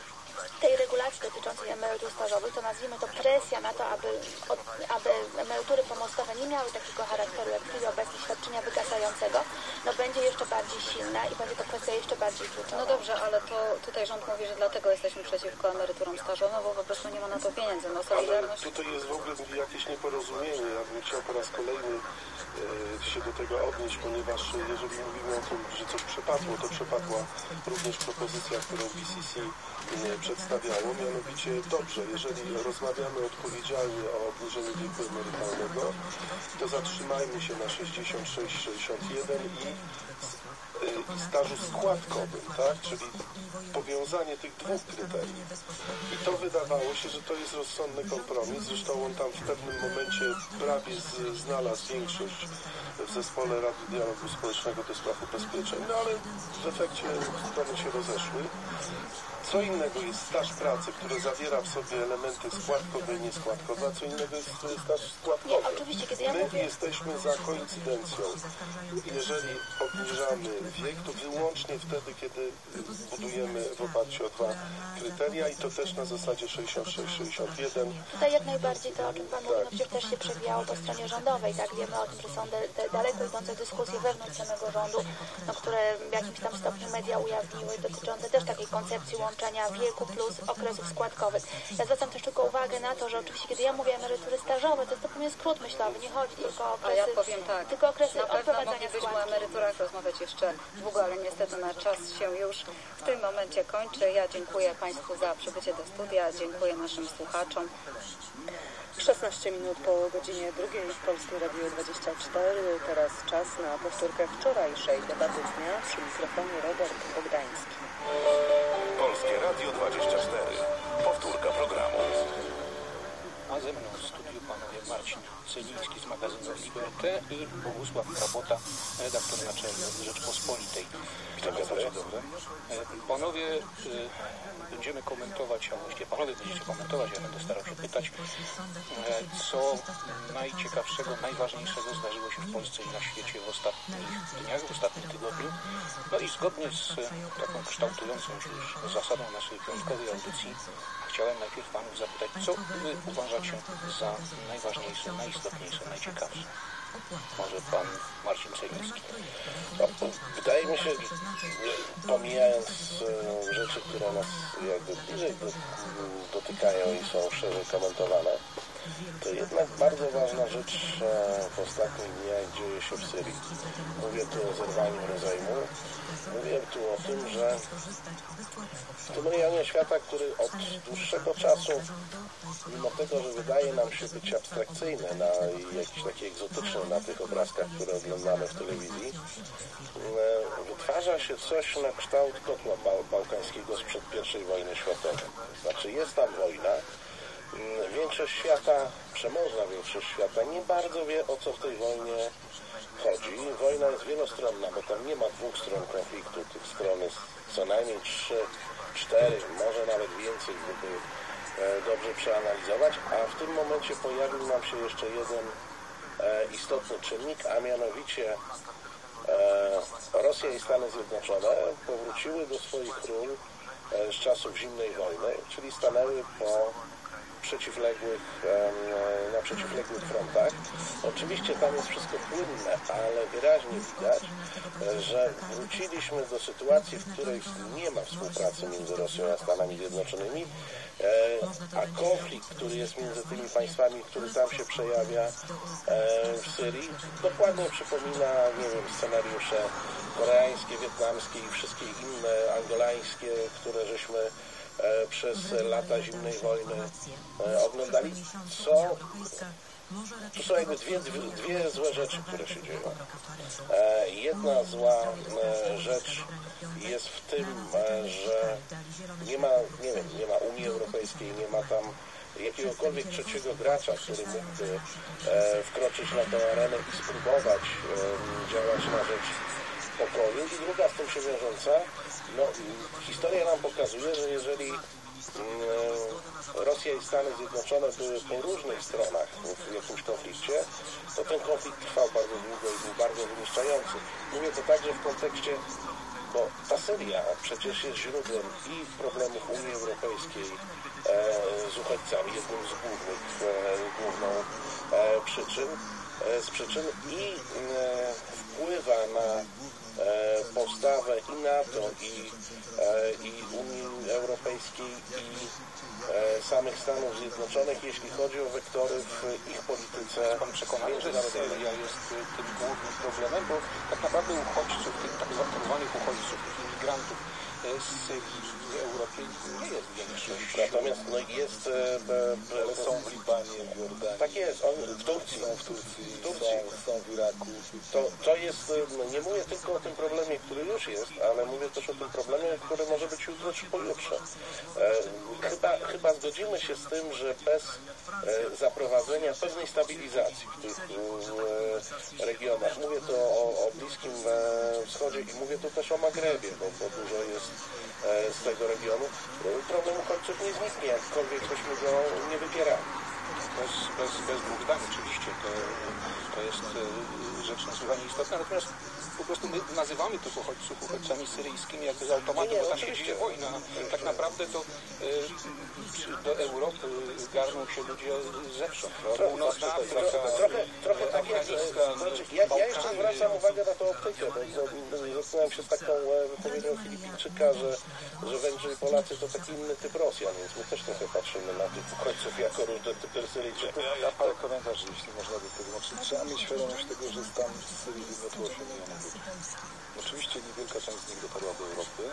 tej regulacji dotyczącej emerytur stażowych, to nazwijmy to presja na to, aby, od, aby emerytury pomostowe nie miały takiego charakteru jak w chwili obecnej świadczenia wygasającego, no będzie jeszcze bardziej silna i będzie to kwestia jeszcze bardziej kluczowa. No dobrze, ale to tutaj rząd mówi, że dlatego jesteśmy przeciwko emeryturom stażowym, bo po prostu nie ma na to pieniędzy. No, solidarność... Ale tutaj jest w ogóle jakieś nieporozumienie. Ja bym chciał po raz kolejny e, się do tego odnieść, ponieważ jeżeli mówimy o tym, że coś przepadło, to przepadła również propozycja, którą B C C e, przedstawiało, mianowicie dobrze, jeżeli rozmawiamy odpowiedzialnie o obniżeniu wieku emerytalnego, to zatrzymajmy się na sześćdziesiąt sześć sześćdziesiąt jeden i, i stażu składkowym, tak? Czyli powiązanie tych dwóch kryteriów. I to wydawało się, że to jest rozsądny kompromis, zresztą on tam w pewnym momencie prawie z, znalazł większość w zespole Rady Dialogu Społecznego do spraw ubezpieczeń, no ale w efekcie strony się rozeszły. Co innego jest staż pracy, który zawiera w sobie elementy składkowe i nieskładkowe, a co innego jest staż składkowy. Nie, oczywiście, kiedy ja My mówię... jesteśmy za koincydencją. Jeżeli obniżamy wiek, to wyłącznie wtedy, kiedy budujemy w oparciu o dwa kryteria i to też na zasadzie sześćdziesiąt sześć sześćdziesiąt jeden. Tutaj jak najbardziej to, o czym Pan mówi, no przecież też się przewijało po stronie rządowej, tak? Wiemy o tym, że są de, de, daleko idące dyskusje wewnątrz samego rządu, no, które w jakimś tam stopniu media ujawniły, dotyczące też takiej koncepcji łączenia wieku plus okresów składkowych. Ja zwracam też tylko uwagę na to, że oczywiście kiedy ja mówię emerytury stażowe, to jest to pewien skrót myślowy, nie chodzi tylko o okresy, a ja powiem tak, tylko okresy na pewno odprowadzania moglibyśmy składki. o emeryturach rozmawiać jeszcze długo, ale niestety na czas się już w tym momencie kończy. Ja dziękuję Państwu za przybycie do studia, dziękuję naszym słuchaczom. szesnaście minut po godzinie drugiej w Polskim Radiu dwadzieścia cztery. Teraz czas na powtórkę wczorajszej debaty dnia. Przy mikrofonie Robert Bogdański. Polskie Radio dwadzieścia cztery. Powtórka programu. A ze mną w studiu panowie Marcin Celiński z magazynu Liberté i Bogusław Krabota, redaktor naczelny Rzeczpospolitej. Dzień dobry. Panowie, y, będziemy komentować, a właściwie panowie będziecie komentować, ja będę starał się pytać, co najciekawszego, najważniejszego zdarzyło się w Polsce i na świecie w ostatnich dniach, w ostatnim tygodniu. No i zgodnie z taką kształtującą się już zasadą naszej piątkowej audycji, chciałem najpierw panów zapytać, co wy uważacie za najważniejsze, najistotniejsze, najciekawsze? Może pan Marcin Cejnicki. No, wydaje mi się, pomijając e, rzeczy, które nas jakby bliżej do, dotykają i są szerzej komentowane, to jednak bardzo ważna rzecz e, w ostatnich dniach dzieje się w Syrii. Mówię tu o zerwaniu rozejmu. Mówię tu o tym, że w tym rejonie świata, który od dłuższego czasu, mimo tego, że wydaje nam się być abstrakcyjny na, i jakiś taki egzotyczny na tych obrazkach, które oglądamy w telewizji, wytwarza się coś na kształt kotła bał, bałkańskiego sprzed pierwszej wojny światowej. Znaczy jest tam wojna. Większość świata, przemożna większość świata nie bardzo wie, o co w tej wojnie chodzi. Wojna jest wielostronna, bo tam nie ma dwóch stron konfliktu. Tych stron jest co najmniej trzy, cztery, może nawet więcej, gdyby dobrze przeanalizować, a w tym momencie pojawił nam się jeszcze jeden e, istotny czynnik, a mianowicie e, Rosja i Stany Zjednoczone powróciły do swoich ról e, z czasów zimnej wojny, czyli stanęły po przeciwległych, e, na przeciwległych frontach. Oczywiście tam jest wszystko płynne, ale wyraźnie widać, e, że wróciliśmy do sytuacji, w której nie ma współpracy między Rosją a Stanami Zjednoczonymi, a konflikt, który jest między tymi państwami, który tam się przejawia w Syrii, dokładnie przypomina, nie wiem, scenariusze koreańskie, wietnamskie i wszystkie inne angolańskie, które żeśmy przez lata zimnej wojny oglądali, co to są jakby dwie, dwie, dwie złe rzeczy, które się dzieją. E, jedna zła e, rzecz jest w tym, e, że nie ma, nie wiem, nie ma Unii Europejskiej, nie ma tam jakiegokolwiek trzeciego gracza, który mógłby e, wkroczyć na tę arenę i spróbować e, działać na rzecz pokoju. I druga z tym się wiążąca, no, historia nam pokazuje, że jeżeli Rosja i Stany Zjednoczone były po różnych stronach w jakimś konflikcie, to ten konflikt trwał bardzo długo i był bardzo wyniszczający. Mówię to także w kontekście, bo ta Syria przecież jest źródłem i problemów Unii Europejskiej e, z uchodźcami, jednym z głównych, e, główną e, przyczyn, e, z przyczyn i e, wpływa na E, postawę i NATO, i, e, i Unii Europejskiej, i e, samych Stanów Zjednoczonych, jeśli chodzi o wektory w ich polityce. Jest pan przekonany, że Syria jest tym głównym problemem, bo tak naprawdę uchodźców, tych tak zwanych uchodźców, tych imigrantów z Syrii w Europie nie jest większość. Natomiast no, jest... E, ale są w Libanie, w Jordanii. Tak jest, on, w Turcji. Są w Turcji, w Turcji. Są, są w Iraku. To, to jest, no, nie mówię tylko o tym problemie, który już jest, ale mówię też o tym problemie, który może być jutro czy pojutrze. E, chyba, chyba zgodzimy się z tym, że bez e, zaprowadzenia pewnej stabilizacji w tych e, regionach, mówię to o, o Bliskim e, Wschodzie i mówię to też o Magrebie, bo, bo dużo jest e, z tego regionu, problem uchodźców nie zniknie, jakkolwiek byśmy go nie wypierali. Bez, bez, bez dwóch zdań oczywiście, to, to jest rzecz niesłychanie istotna, natomiast po prostu my nazywamy tych uchodźców uchodźcami syryjskimi jakby z automatu, bo tam się dzieje wojna. Tak naprawdę to y, do Europy garną się ludzie zewsząd. Północna Afryka, trochę, trochę tak jak... Znaczy, ja, ja jeszcze zwracam uwagę na tą optykę, bo zaczynałem się z taką wypowiedzią Filipińczyka, że, że Węgrzy i Polacy to taki inny typ Rosjan, więc my też trochę patrzymy na tych uchodźców jako różne typy Syryjczyków. Ja, ja parę komentarzy, jeśli można by tego. Znaczy, trzeba mieć świadomość tego, że stan w Syrii wymiotło osiem milionów ludzi. Oczywiście niewielka część z nich dotarła do Europy.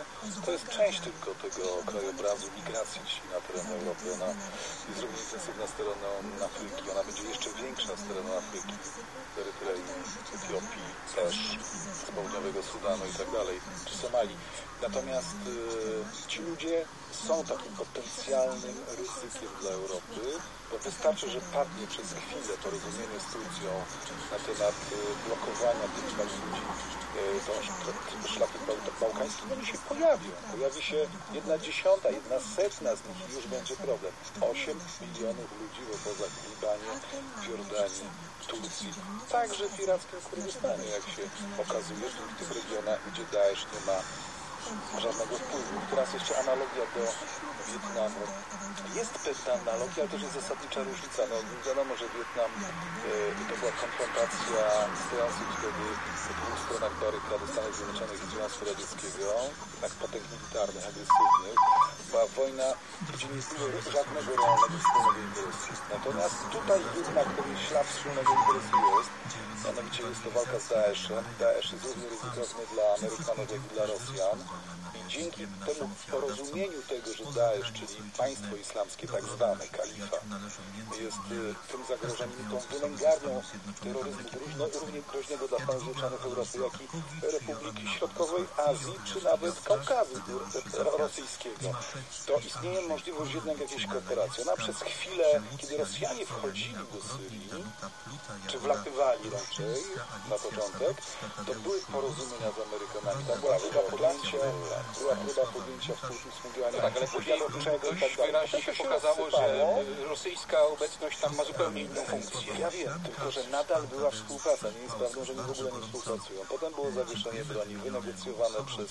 to jest część tylko tego krajobrazu migracji dzisiaj na teren Europy. Ona jest równie intensywna z terenu Afryki, ona będzie jeszcze większa z terenu Afryki, z Erytrei, Etiopii też, z południowego Sudanu i tak dalej, czy Somalii. Natomiast y, ci ludzie są takim potencjalnym ryzykiem dla Europy, bo wystarczy, że padnie przez chwilę porozumienie z Turcją na temat y, blokowania tych ludzi, y, to, to szlaki bałkańskie, oni się pojawią. Pojawi się jedna dziesiąta, jedna setna z nich i już będzie problem. osiem milionów ludzi w obozach w Libanie, w Jordanii, Turcji, także w irackim Kurdystanie, jak się okazuje, że w tych regionach, gdzie Daesh nie ma żadnego wpływu. Teraz jeszcze analogia do Wietnamu. Jest pewna analogia, ale też jest zasadnicza różnica. No, wiadomo, że Wietnam e, to była konfrontacja stojących wtedy po dwóch stronach barykady Stanów Zjednoczonych i Związku Radzieckiego, jednak potęg militarnych, agresywnych. Była wojna, gdzie nie było żadnego realnego wspólnego interesu. Natomiast tutaj jednak pewien ślad wspólnego interesu jest. Mianowicie jest to walka z Daeshem. Daesh jest równie ryzykowny dla Amerykanów, jak i dla Rosjan. I dzięki temu porozumieniu tego, że Daesh, czyli państwo islamskie, tak zwane kalifa, jest y, tym zagrożeniem, tą wylęgarnią terroryzmu różno, równie groźnego dla Stanów Zjednoczonych Europy, jak i Republiki Środkowej Azji, czy nawet Kaukazu rosyjskiego, to istnieje możliwość jednak jakiejś kooperacji. Ona przez chwilę, kiedy Rosjanie wchodzili do Syrii, czy wlatywali raczej na początek, to były porozumienia z Amerykanami. Tam była próba podjęcia, była próba podjęcia współczynstwa działania. Tak, ale później dość wyraźnie się pokazało, że rosyjska obecność tam ma zupełnie inną funkcję. Ja wiem, tylko że nadal była współpraca. Nie jest prawdą, że oni w ogóle nie współpracują. Potem było zawieszenie broni, wynegocjowane przez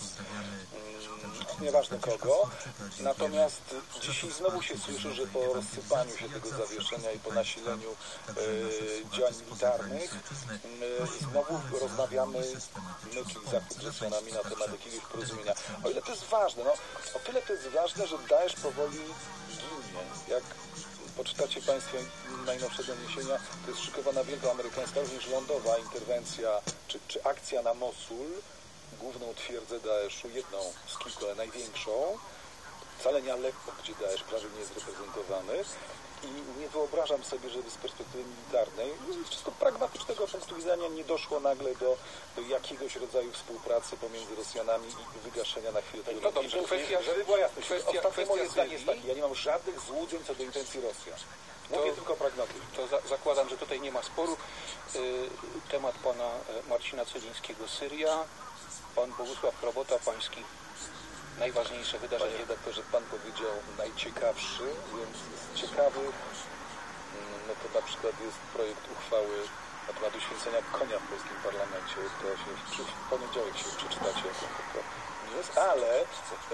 mm, nieważne kogo. Natomiast dzisiaj znowu się słyszy, że po rozsypaniu się tego zawieszenia i po nasileniu e, działań militarnych e, znowu rozmawiamy my, czyli Zachód z Rosjanami, na temat jakiegoś porozumienia. O ile to jest ważne, no o tyle to jest ważne, że Daesh powoli ginie. Jak poczytacie Państwo najnowsze doniesienia, to jest szykowana wielka amerykańska, również lądowa interwencja, czy, czy akcja na Mosul, główną twierdzę Daeszu, jedną z kilku, ale największą, wcale nie Aleppo, gdzie Daesh prawie nie jest reprezentowany. I nie wyobrażam sobie, żeby z perspektywy militarnej, z czysto pragmatycznego punktu widzenia, nie doszło nagle do, do jakiegoś rodzaju współpracy pomiędzy Rosjanami i wygaszenia na chwilę tego. No dobrze, kwestia, żeby była jasność. kwestia, Ostatnie kwestia moje zdanie jest Syrii. takie, ja nie mam żadnych złudzeń co do intencji Rosjan. Mówię To- tylko pragmatycznie. To za, zakładam, że tutaj nie ma sporu. Y, temat pana e, Marcina Celińskiego, Syria. Pan Bogusław Krobota, pański najważniejsze wydarzenie. Panie redaktorze, pan powiedział najciekawszy, więc z ciekawych, no to na przykład jest projekt uchwały na temat uświęcenia konia w polskim parlamencie. To się w poniedziałek się przeczytacie, jak to nie jest, ale e,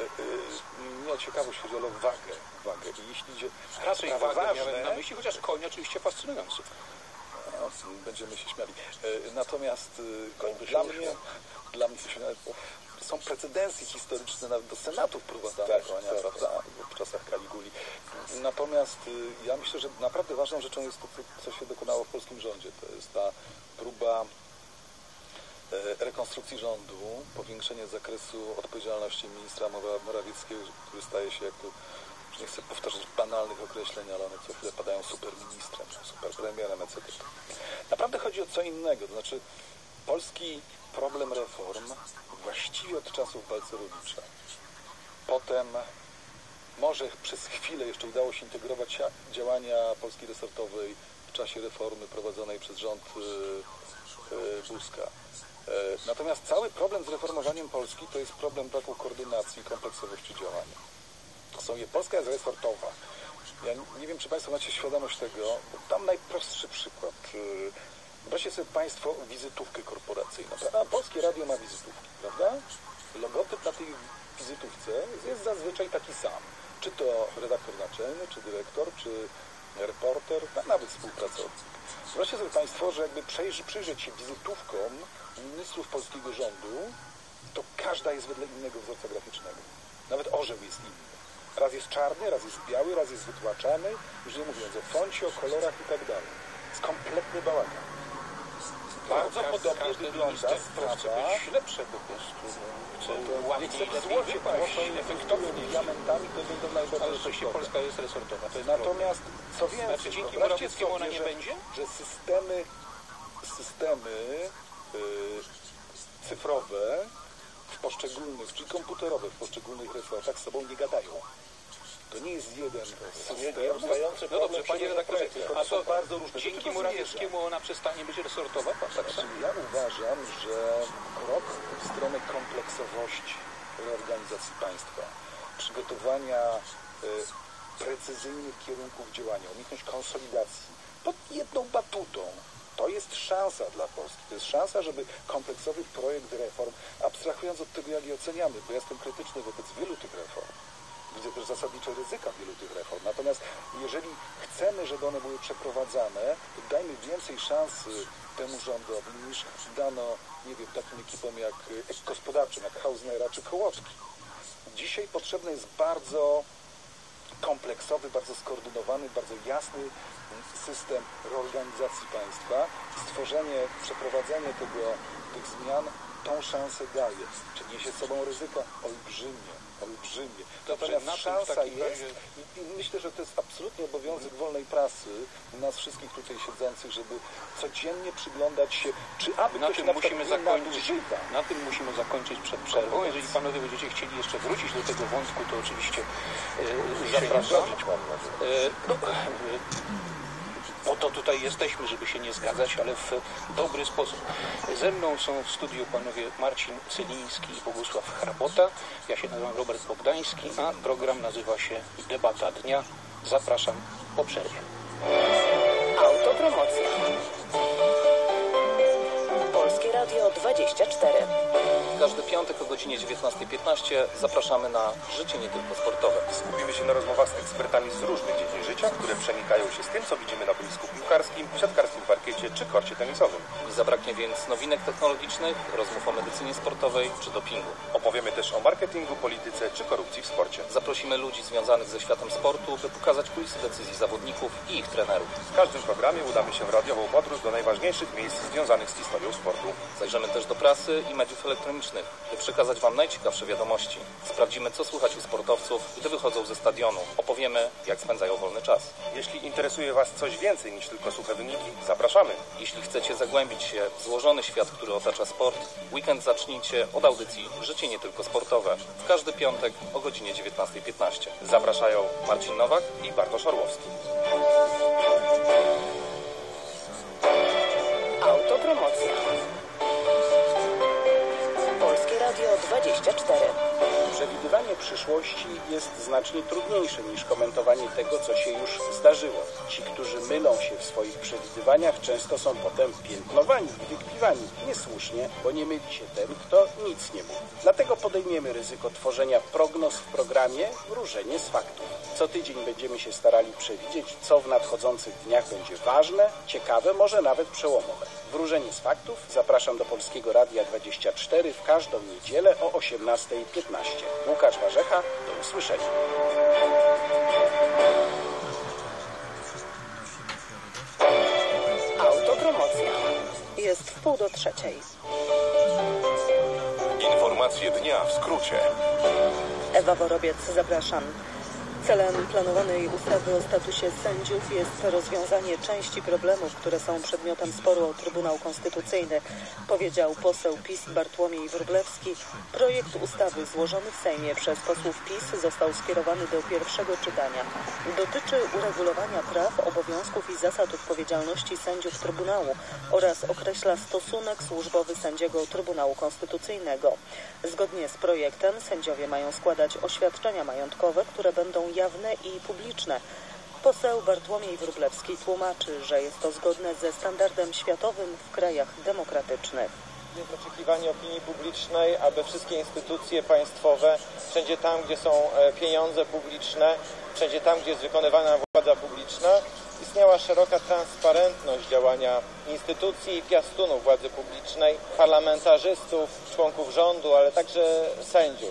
e, nie o ciekawość chodzi, ale o wagę. wagę. I jeśli idzie Raczej sprawy wagę ważne, miałem na myśli, chociaż koń oczywiście fascynujący. no, będziemy się śmiali. E, natomiast e, dla mnie, dla mnie się nawet, są precedensy historyczne, nawet do Senatu wprowadzane tak, konia, tak, prawda, w czasach Kaliguli. Natomiast y, ja myślę, że naprawdę ważną rzeczą jest to, co, co się dokonało w polskim rządzie. To jest ta próba e, rekonstrukcji rządu, powiększenie zakresu odpowiedzialności ministra Morawieckiego, który staje się, jak to, nie chcę powtarzać banalnych określeń, ale one co chwilę padają superministrem, superpremierem, et cetera. Naprawdę chodzi o co innego, to znaczy polski problem reform właściwie od czasów Balcerowicza. Potem może przez chwilę jeszcze udało się integrować działania Polski Resortowej w czasie reformy prowadzonej przez rząd y, y, Buzka. Y, natomiast cały problem z reformowaniem Polski to jest problem braku koordynacji i kompleksowości działania. To są je, Polska jest resortowa. Ja nie wiem, czy Państwo macie świadomość tego, bo tam najprostszy przykład. Y, Wyobraźcie sobie Państwo wizytówkę korporacyjną. A Polskie Radio ma wizytówki, prawda? Logotyp na tej wizytówce jest zazwyczaj taki sam. Czy to redaktor naczelny, czy dyrektor, czy reporter, a nawet współpracownik. Wyobraźcie sobie Państwo, że jakby przejrzy, przyjrzeć się wizytówkom ministrów polskiego rządu, to każda jest wedle innego wzorca graficznego. Nawet orzeł jest inny. Raz jest czarny, raz jest biały, raz jest wytłaczany, już nie mówiąc o foncie, o kolorach i tak dalej. Jest kompletny bałagan. Bardzo każdy, podobnie każdy wygląda minister chce sprawa. być lepszy po prostu. Chce łatwiej, Nie chcę w lepiej złocie wypaść, paść efektowniej. diamentami, to będą najbardziej Ale oczywiście efektowne. Polska jest resortowa. To jest Natomiast co więcej, Znaczy, dzięki wyobraźcie Morawieckiemu sobie, ona nie że, będzie? że systemy, systemy yy, cyfrowe w poszczególnych, czy komputerowe w poszczególnych resortach z sobą nie gadają. To nie jest jeden system. No dobrze, panie redaktorze, a co bardzo różne. dzięki Morawieckiemu ona przestanie być resortowa? Pan tak Znaczy, ja uważam, że krok w stronę kompleksowości reorganizacji państwa, przygotowania y, precyzyjnych kierunków działania, umiejętność konsolidacji pod jedną batutą. To jest szansa dla Polski. To jest szansa, żeby kompleksowy projekt reform, abstrahując od tego, jak je oceniamy, bo ja jestem krytyczny wobec wielu tych reform, widzę też zasadnicze ryzyka wielu tych reform. Natomiast jeżeli chcemy, żeby one były przeprowadzane, to dajmy więcej szansy temu rządowi niż dano, nie wiem, takim ekipom jak gospodarczym, jak Hausnera czy Kołowski. Dzisiaj potrzebny jest bardzo kompleksowy, bardzo skoordynowany, bardzo jasny system reorganizacji państwa. Stworzenie, przeprowadzenie tego, tych zmian tą szansę daje. Czy niesie z sobą ryzyka? Olbrzymie, olbrzymie. Natomiast na tym szansa w takim jest razie- i, i myślę, że to jest absolutnie obowiązek wolnej prasy nas wszystkich tutaj siedzących, żeby codziennie przyglądać się, czy aby Na ktoś tym na przykład musimy nie zakończyć. nadużywa. Na tym musimy zakończyć przed przerwą. Jeżeli panowie będziecie chcieli jeszcze wrócić do tego wątku, to oczywiście e, zapraszam. E, no, e, po to tutaj jesteśmy, żeby się nie zgadzać, ale w dobry sposób. Ze mną są w studiu panowie Marcin Cyliński i Bogusław Hrabota. Ja się nazywam Robert Bogdański, a program nazywa się Debata Dnia. Zapraszam po przerwie. Autopromocja. Polskie Radio dwadzieścia cztery. Każdy piątek o godzinie dziewiętnastej piętnaście zapraszamy na Życie nie tylko sportowe. Skupimy się na rozmowach z ekspertami z różnych dziedzin życia, które przenikają się z tym, co widzimy na boisku piłkarskim, siatkarskim parkiecie czy korcie tenisowym. Nie zabraknie więc nowinek technologicznych, rozmów o medycynie sportowej czy dopingu. Opowiemy też o marketingu, polityce czy korupcji w sporcie. Zaprosimy ludzi związanych ze światem sportu, by pokazać kulisy decyzji zawodników i ich trenerów. W każdym programie udamy się w radiową podróż do najważniejszych miejsc związanych z historią sportu. Zajrzymy też do prasy i mediów elektronicznych, by przekazać Wam najciekawsze wiadomości. Sprawdzimy, co słychać u sportowców, gdy wychodzą ze stadionu. Opowiemy, jak spędzają wolny czas. Jeśli interesuje Was coś więcej niż tylko suche wyniki, zapraszamy. Jeśli chcecie zagłębić się w złożony świat, który otacza sport, weekend zacznijcie od audycji Życie nie tylko sportowe. W każdy piątek o godzinie dziewiętnastej piętnaście. Zapraszają Marcin Nowak i Bartosz Orłowski. Autopromocja. Polskie Radio dwadzieścia cztery. Przewidywanie przyszłości jest znacznie trudniejsze niż komentowanie tego, co się już zdarzyło. Ci, którzy mylą się w swoich przewidywaniach, często są potem piętnowani i wykpiwani. Niesłusznie, bo nie myli się ten, kto nic nie mówi. Dlatego podejmiemy ryzyko tworzenia prognoz w programie Wróżenie z faktów. Co tydzień będziemy się starali przewidzieć, co w nadchodzących dniach będzie ważne, ciekawe, może nawet przełomowe. Wróżenie z faktów zapraszam do Polskiego Radia dwadzieścia cztery w każdą niedzielę o osiemnastej piętnaście. Łukasz Warzecha, do usłyszenia. Autopromocja. Jest w pół do trzeciej. Informacje dnia w skrócie. Ewa Worobiec, zapraszam. Celem planowanej ustawy o statusie sędziów jest rozwiązanie części problemów, które są przedmiotem sporu o Trybunał Konstytucyjny, powiedział poseł PiS Bartłomiej Wróblewski. Projekt ustawy złożony w Sejmie przez posłów PiS został skierowany do pierwszego czytania. Dotyczy uregulowania praw, obowiązków i zasad odpowiedzialności sędziów Trybunału oraz określa stosunek służbowy sędziego Trybunału Konstytucyjnego. Zgodnie z projektem sędziowie mają składać oświadczenia majątkowe, które będą jawne i publiczne. Poseł Bartłomiej Wróblewski tłumaczy, że jest to zgodne ze standardem światowym w krajach demokratycznych. Jest oczekiwanie opinii publicznej, aby wszystkie instytucje państwowe, wszędzie tam, gdzie są pieniądze publiczne, wszędzie tam, gdzie jest wykonywana władza publiczna, istniała szeroka transparentność działania instytucji i piastunów władzy publicznej, parlamentarzystów, członków rządu, ale także sędziów.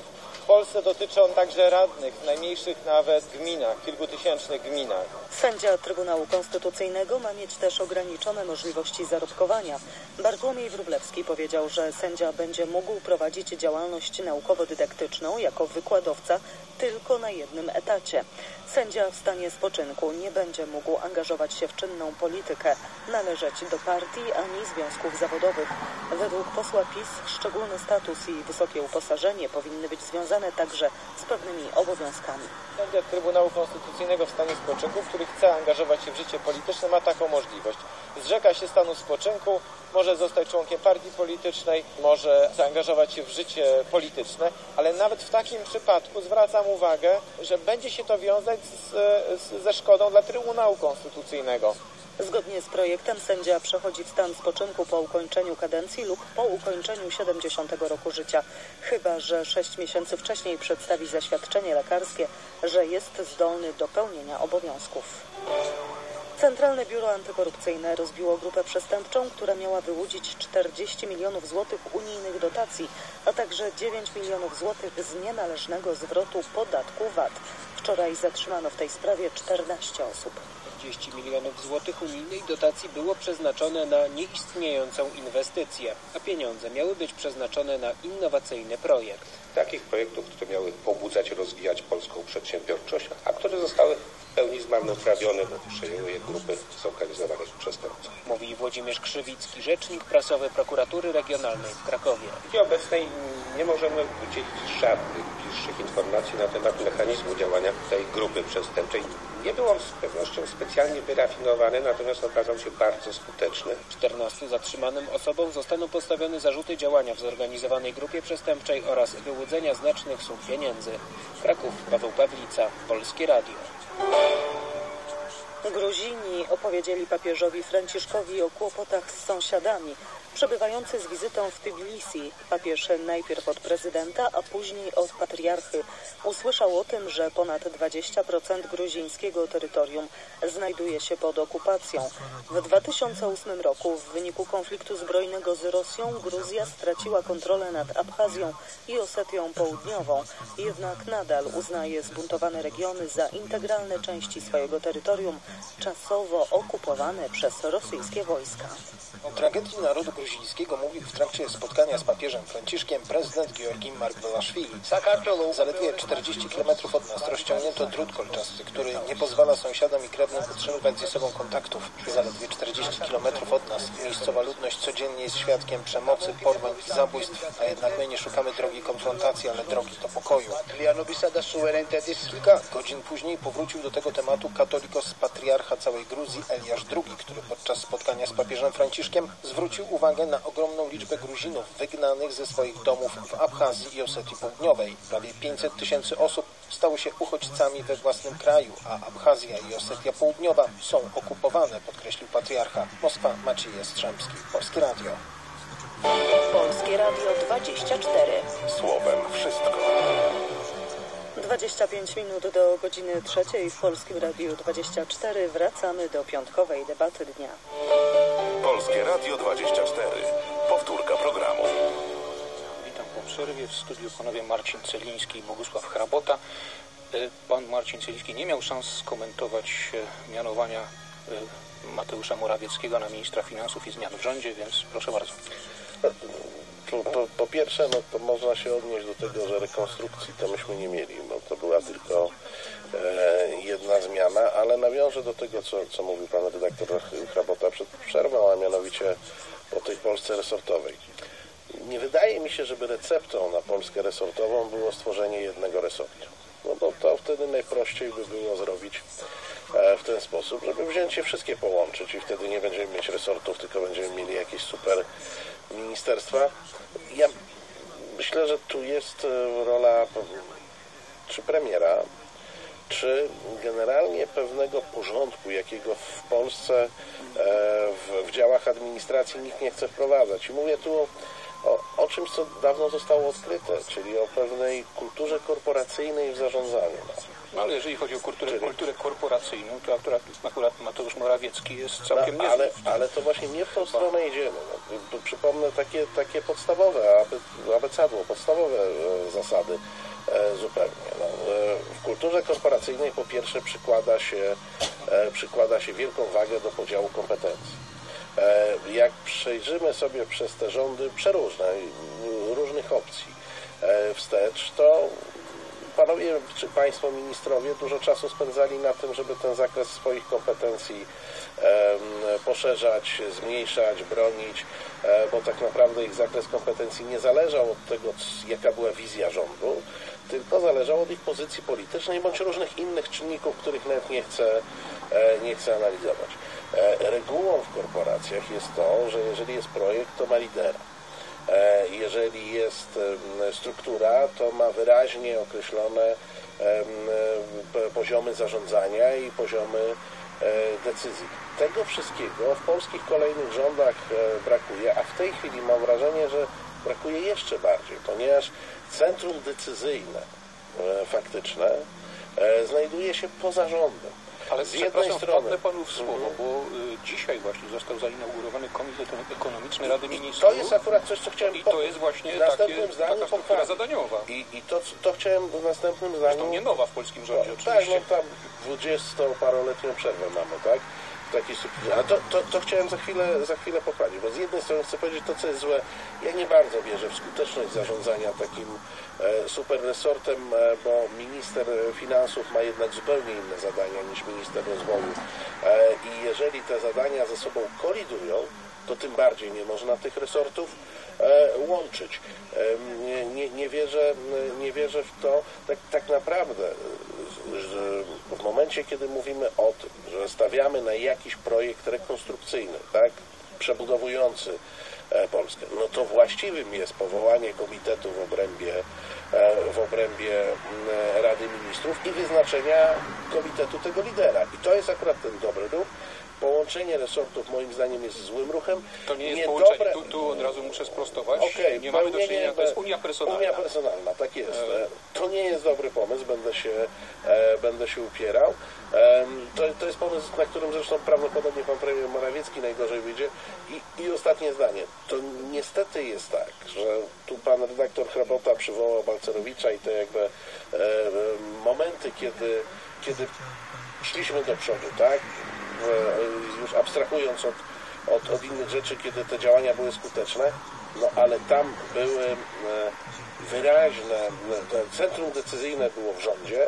W Polsce dotyczy on także radnych w najmniejszych nawet gminach, kilkutysięcznych gminach. Sędzia Trybunału Konstytucyjnego ma mieć też ograniczone możliwości zarobkowania. Bartłomiej Wróblewski powiedział, że sędzia będzie mógł prowadzić działalność naukowo-dydaktyczną jako wykładowca tylko na jednym etacie. Sędzia w stanie spoczynku nie będzie mógł angażować się w czynną politykę, należeć do partii ani związków zawodowych. Według posła PiS szczególny status i wysokie uposażenie powinny być związane także z pewnymi obowiązkami. Sędzia Trybunału Konstytucyjnego w stanie spoczynku, który chce angażować się w życie polityczne, ma taką możliwość. Zrzeka się stanu spoczynku, może zostać członkiem partii politycznej, może zaangażować się w życie polityczne, ale nawet w takim przypadku zwracam uwagę, że będzie się to wiązać z, z, ze szkodą dla Trybunału Konstytucyjnego. Zgodnie z projektem sędzia przechodzi w stan spoczynku po ukończeniu kadencji lub po ukończeniu siedemdziesiątego roku życia, chyba że sześć miesięcy wcześniej przedstawi zaświadczenie lekarskie, że jest zdolny do pełnienia obowiązków. Centralne Biuro Antykorupcyjne rozbiło grupę przestępczą, która miała wyłudzić czterdzieści milionów złotych unijnych dotacji, a także dziewięć milionów złotych z nienależnego zwrotu podatku V A T. Wczoraj zatrzymano w tej sprawie czternaście osób. czterdzieści milionów złotych unijnej dotacji było przeznaczone na nieistniejącą inwestycję, a pieniądze miały być przeznaczone na innowacyjny projekt. Takich projektów, które miały pobudzać, rozwijać polską przedsiębiorczość, a które zostały w pełni zmarnotrawione, bo przejęły je grupy zorganizowanych przestępców. Mówi Włodzimierz Krzywicki, rzecznik prasowy Prokuratury Regionalnej w Krakowie. W chwili obecnej nie możemy udzielić żadnych bliższych informacji na temat mechanizmu działania tej grupy przestępczej. Nie był on z pewnością specjalnie wyrafinowany, natomiast okazał się bardzo skuteczny. czternastu zatrzymanym osobom zostaną postawione zarzuty działania w zorganizowanej grupie przestępczej oraz wyłudzenia znacznych sum pieniędzy. Kraków, Paweł Pawlica, Polskie Radio. Gruzini opowiedzieli papieżowi Franciszkowi o kłopotach z sąsiadami. Przebywający z wizytą w Tbilisi, papież najpierw od prezydenta, a później od patriarchy usłyszał o tym, że ponad dwadzieścia procent gruzińskiego terytorium znajduje się pod okupacją. W dwa tysiące ósmym roku w wyniku konfliktu zbrojnego z Rosją Gruzja straciła kontrolę nad Abchazją i Osetią Południową, jednak nadal uznaje zbuntowane regiony za integralne części swojego terytorium, czasowo okupowane przez rosyjskie wojska. O tragedii narodu gruzińskiego mówił w trakcie spotkania z papieżem Franciszkiem prezydent Georgi Margvelashvili. Zaledwie czterdzieści kilometrów od nas rozciągnięto drut kolczasty, który nie pozwala sąsiadom i krewnym utrzymywać ze sobą kontaktów. Zaledwie czterdzieści kilometrów od nas miejscowa ludność codziennie jest świadkiem przemocy, porwań i zabójstw, a jednak my nie szukamy drogi konfrontacji, ale drogi do pokoju. Kilka godzin później powrócił do tego tematu katolikos patriarcha całej Gruzji Eliasz drugi, który podczas spotkania z papieżem Franciszkiem zwrócił uwagę na ogromną liczbę Gruzinów wygnanych ze swoich domów w Abchazji i Osetii Południowej. Prawie pięćset tysięcy osób stało się uchodźcami we własnym kraju, a Abchazja i Osetia Południowa są okupowane, podkreślił patriarcha. Moskwa, Maciej Jastrzębski, Polskie Radio. Polskie Radio dwadzieścia cztery. Słowem wszystko. dwadzieścia pięć minut do godziny trzeciej w Polskim Radiu dwadzieścia cztery. Wracamy do piątkowej debaty dnia. Polskie Radio dwadzieścia cztery. Powtórka programu. Witam po przerwie. W studiu panowie Marcin Celiński i Bogusław Hrabota. Pan Marcin Celiński nie miał szans skomentować mianowania Mateusza Morawieckiego na ministra finansów i zmian w rządzie, więc proszę bardzo. Po, po, po pierwsze, no to można się odnieść do tego, że rekonstrukcji to myśmy nie mieli, bo to była tylko e, jedna zmiana, ale nawiążę do tego, co, co mówił pan redaktor Hrabota przed przerwą, a mianowicie o tej Polsce resortowej. Nie wydaje mi się, żeby receptą na Polskę resortową było stworzenie jednego resortu. No bo to wtedy najprościej by było zrobić e, w ten sposób, żeby wziąć je wszystkie połączyć i wtedy nie będziemy mieć resortów, tylko będziemy mieli jakieś super ministerstwa. Ja myślę, że tu jest rola czy premiera, czy generalnie pewnego porządku, jakiego w Polsce w, w działach administracji nikt nie chce wprowadzać. I mówię tu o, o czymś, co dawno zostało odkryte, czyli o pewnej kulturze korporacyjnej w zarządzaniu. No ale jeżeli chodzi o kulturę, kulturę korporacyjną, to akurat, akurat Mateusz Morawiecki jest całkiem no, ale, ale to właśnie nie w tą stronę idziemy. No, tu, tu przypomnę takie, takie podstawowe, abecadło, podstawowe e, zasady. zupełnie. No, w kulturze korporacyjnej po pierwsze przykłada się, przykłada się wielką wagę do podziału kompetencji. Jak przejrzymy sobie przez te rządy przeróżne, różnych opcji wstecz, to panowie czy państwo ministrowie dużo czasu spędzali na tym, żeby ten zakres swoich kompetencji poszerzać, zmniejszać, bronić, bo tak naprawdę ich zakres kompetencji nie zależał od tego, jaka była wizja rządu, tylko zależał od ich pozycji politycznej bądź różnych innych czynników, których nawet nie chcę, nie chcę analizować. Regułą w korporacjach jest to, że jeżeli jest projekt, to ma lidera. Jeżeli jest struktura, to ma wyraźnie określone poziomy zarządzania i poziomy decyzji. Tego wszystkiego w polskich kolejnych rządach brakuje, a w tej chwili mam wrażenie, że brakuje jeszcze bardziej, ponieważ centrum decyzyjne faktyczne znajduje się poza rządem. Ale z jednej przepraszam, strony wpadnę panu w słowo, Mhm. bo y, dzisiaj właśnie został zainaugurowany Komitet Ekonomiczny Rady I Ministrów. to jest akurat coś, co chciałem I to jest właśnie następnym takie, zdaniu taka struktura pochwalić. zadaniowa. I, i to, to chciałem w następnym zdaniu... Zresztą nie nowa w polskim rządzie, no, oczywiście. Tak, no tam dwudziestoparoletnią przerwę mamy, tak? W takiej strukturze. A to, to, to chciałem za chwilę, za chwilę pochwalić, bo z jednej strony chcę powiedzieć to, co jest złe. Ja nie bardzo wierzę w skuteczność zarządzania takim e, super resortem, e, bo minister finansów ma jednak zupełnie inne zadania niż minister rozwoju. E, I jeżeli te zadania ze sobą kolidują, to tym bardziej nie można tych resortów e, łączyć. E, nie, nie, nie, wierzę, nie wierzę w to tak, tak naprawdę, że w momencie, kiedy mówimy o tym, że stawiamy na jakiś projekt rekonstrukcyjny, tak, przebudowujący e, Polskę, no to właściwym jest powołanie komitetu w obrębie, e, w obrębie e, Rady Ministrów i wyznaczenia komitetu tego lidera. I to jest akurat ten dobry ruch. Połączenie resortów moim zdaniem jest złym ruchem. To nie jest Niedobre... połączenie. Tu, tu od razu muszę sprostować. Okay, nie mamy do czynienia, to jest Unia Personalna. Unia Personalna, tak jest. To nie jest dobry pomysł, będę się, e, będę się upierał. E, to, to jest pomysł, na którym zresztą prawdopodobnie pan premier Morawiecki najgorzej wyjdzie. I, I ostatnie zdanie. To niestety jest tak, że tu pan redaktor Hrabota przywołał Balcerowicza i te jakby e, momenty, kiedy, kiedy szliśmy do przodu, tak? Już abstrahując od, od, od innych rzeczy, kiedy te działania były skuteczne, no ale tam były wyraźne, centrum decyzyjne było w rządzie,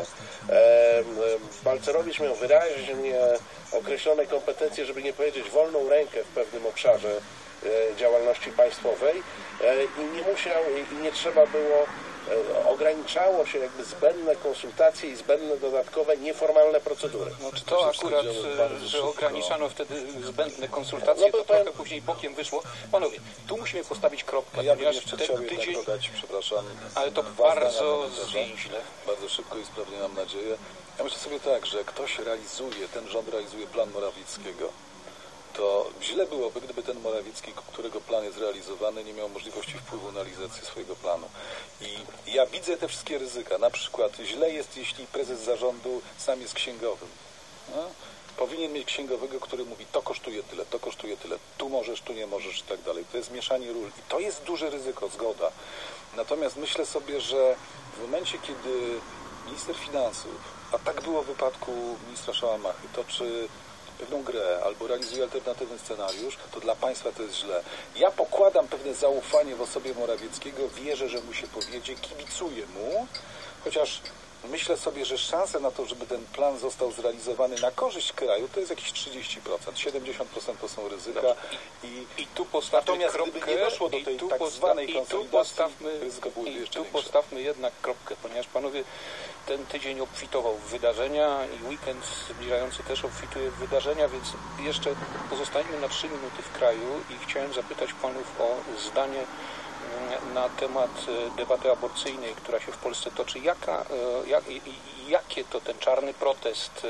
Balcerowicz miał wyraźnie określone kompetencje, żeby nie powiedzieć wolną rękę w pewnym obszarze działalności państwowej i nie musiał, i nie trzeba było, ograniczało się jakby zbędne konsultacje i zbędne dodatkowe, nieformalne procedury. No, czy to akurat, że ograniczano wtedy zbędne konsultacje, no, to trochę później bokiem wyszło. Panowie, tu musimy postawić kropkę, ja bym ponieważ jeszcze ten chciał tydzień... jednak dodać, przepraszam, ale to dwa bardzo zdania zwięźle. Bardzo szybko i sprawnie, mam nadzieję. Ja myślę sobie tak, że ktoś realizuje, ten rząd realizuje plan Morawieckiego, to źle byłoby, gdyby ten Morawiecki, którego plan jest realizowany, nie miał możliwości wpływu na realizację swojego planu. I ja widzę te wszystkie ryzyka. Na przykład źle jest, jeśli prezes zarządu sam jest księgowym. No? Powinien mieć księgowego, który mówi, to kosztuje tyle, to kosztuje tyle, tu możesz, tu nie możesz i tak dalej. To jest mieszanie ról. I to jest duże ryzyko, zgoda. Natomiast myślę sobie, że w momencie, kiedy minister finansów, a tak było w wypadku ministra Szałamachy, toczy pewną grę albo realizuje alternatywny scenariusz, to dla państwa to jest źle. Ja pokładam pewne zaufanie w osobie Morawieckiego, wierzę, że mu się powiedzie, kibicuję mu, chociaż myślę sobie, że szanse na to, żeby ten plan został zrealizowany na korzyść kraju, to jest jakieś trzydzieści procent, siedemdziesiąt procent to są ryzyka. I, i tu postawmy Natomiast kropkę, gdyby nie doszło do tej i tu tak posta- zwanej i tu konsolidacji, postawmy, ryzyko byłoby i jeszcze tu większe. postawmy jednak kropkę, ponieważ panowie, ten tydzień obfitował w wydarzenia i weekend zbliżający też obfituje w wydarzenia, więc jeszcze pozostańmy na trzy minuty w kraju i chciałem zapytać panów o zdanie na temat debaty aborcyjnej, która się w Polsce toczy. Jaka, jak, jakie to ten czarny protest,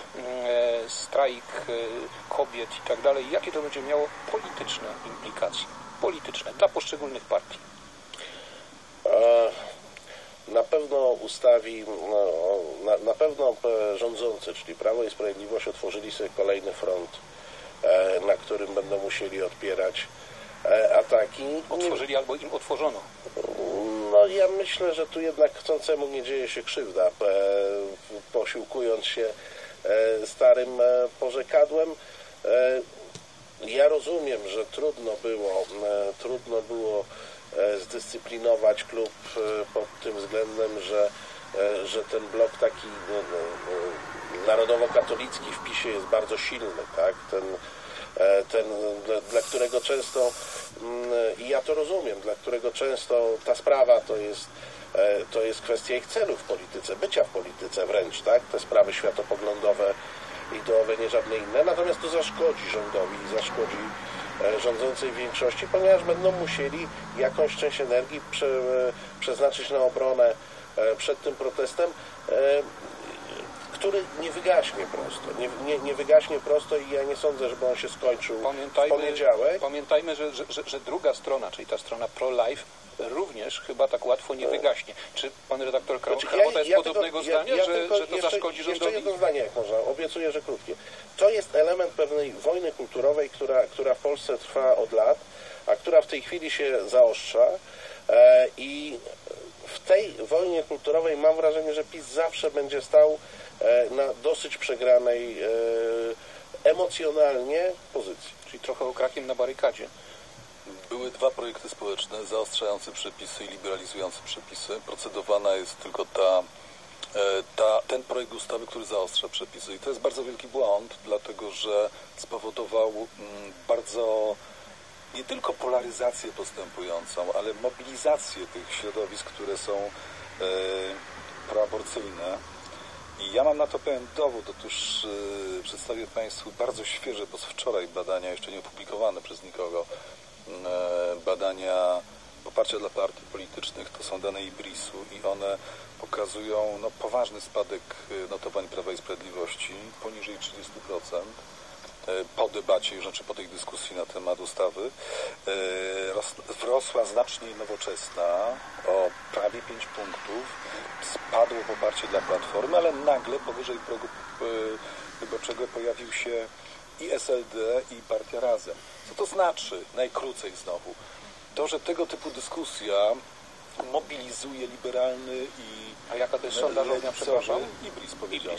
strajk kobiet i tak dalej, jakie to będzie miało polityczne implikacje, polityczne dla poszczególnych partii? Na pewno ustawi, no, na, na pewno rządzący, czyli Prawo i Sprawiedliwość, otworzyli sobie kolejny front, na którym będą musieli odpierać ataki. Otworzyli albo im otworzono. No ja myślę, że tu jednak chcącemu nie dzieje się krzywda, posiłkując się starym porzekadłem. Ja rozumiem, że trudno było, trudno było zdyscyplinować klub pod tym względem, że, że ten blok taki no, no, narodowo-katolicki w PiSie jest bardzo silny, tak? Ten, ten, dla, dla którego często, i ja to rozumiem, dla którego często ta sprawa to jest, to jest kwestia ich celów w polityce, bycia w polityce wręcz, tak? Te sprawy światopoglądowe, ideowe, nie żadne inne, natomiast to zaszkodzi rządowi i zaszkodzi rządzącej większości, ponieważ będą musieli jakąś część energii prze, przeznaczyć na obronę przed tym protestem, który nie wygaśnie prosto. Nie, nie, nie wygaśnie prosto i ja nie sądzę, żeby on się skończył Pamiętajmy, w poniedziałek. Pamiętajmy, że, że, że druga strona, czyli ta strona pro-life, również chyba tak łatwo nie wygaśnie. Czy pan redaktor Krałowska Znaczy, ja, jest ja podobnego tylko, zdania, ja, ja że, tylko że to jeszcze, zaszkodzi jeszcze rządowi? jedno zdanie, jak można. Obiecuję, że krótkie. To jest element pewnej wojny kulturowej, która, która w Polsce trwa od lat, a która w tej chwili się zaostrza e, i w tej wojnie kulturowej mam wrażenie, że PiS zawsze będzie stał e, na dosyć przegranej e, emocjonalnie pozycji. Czyli trochę okrakiem na barykadzie. Były dwa projekty społeczne zaostrzające przepisy i liberalizujące przepisy. Procedowana jest tylko ta, ta, ten projekt ustawy, który zaostrza przepisy. I to jest bardzo wielki błąd, dlatego że spowodował bardzo nie tylko polaryzację postępującą, ale mobilizację tych środowisk, które są e, proaborcyjne. I ja mam na to pewien dowód. Otóż e, przedstawię Państwu bardzo świeże, bo z wczoraj badania, jeszcze nie opublikowane przez nikogo, e, badania poparcia dla partii politycznych. To są dane IBRIS-u i one pokazują no, poważny spadek notowań Prawa i Sprawiedliwości, poniżej trzydzieści procent. Po debacie, znaczy po tej dyskusji na temat ustawy, wzrosła znacznie Nowoczesna o prawie pięć punktów, spadło poparcie dla Platformy, ale nagle powyżej progu wyborczego pojawił się i S L D, i Partia Razem. Co to znaczy? Najkrócej znowu. To, że tego typu dyskusja mobilizuje liberalny i... A jaka to jest sondażownia, przepraszam? IBRIS powiedział.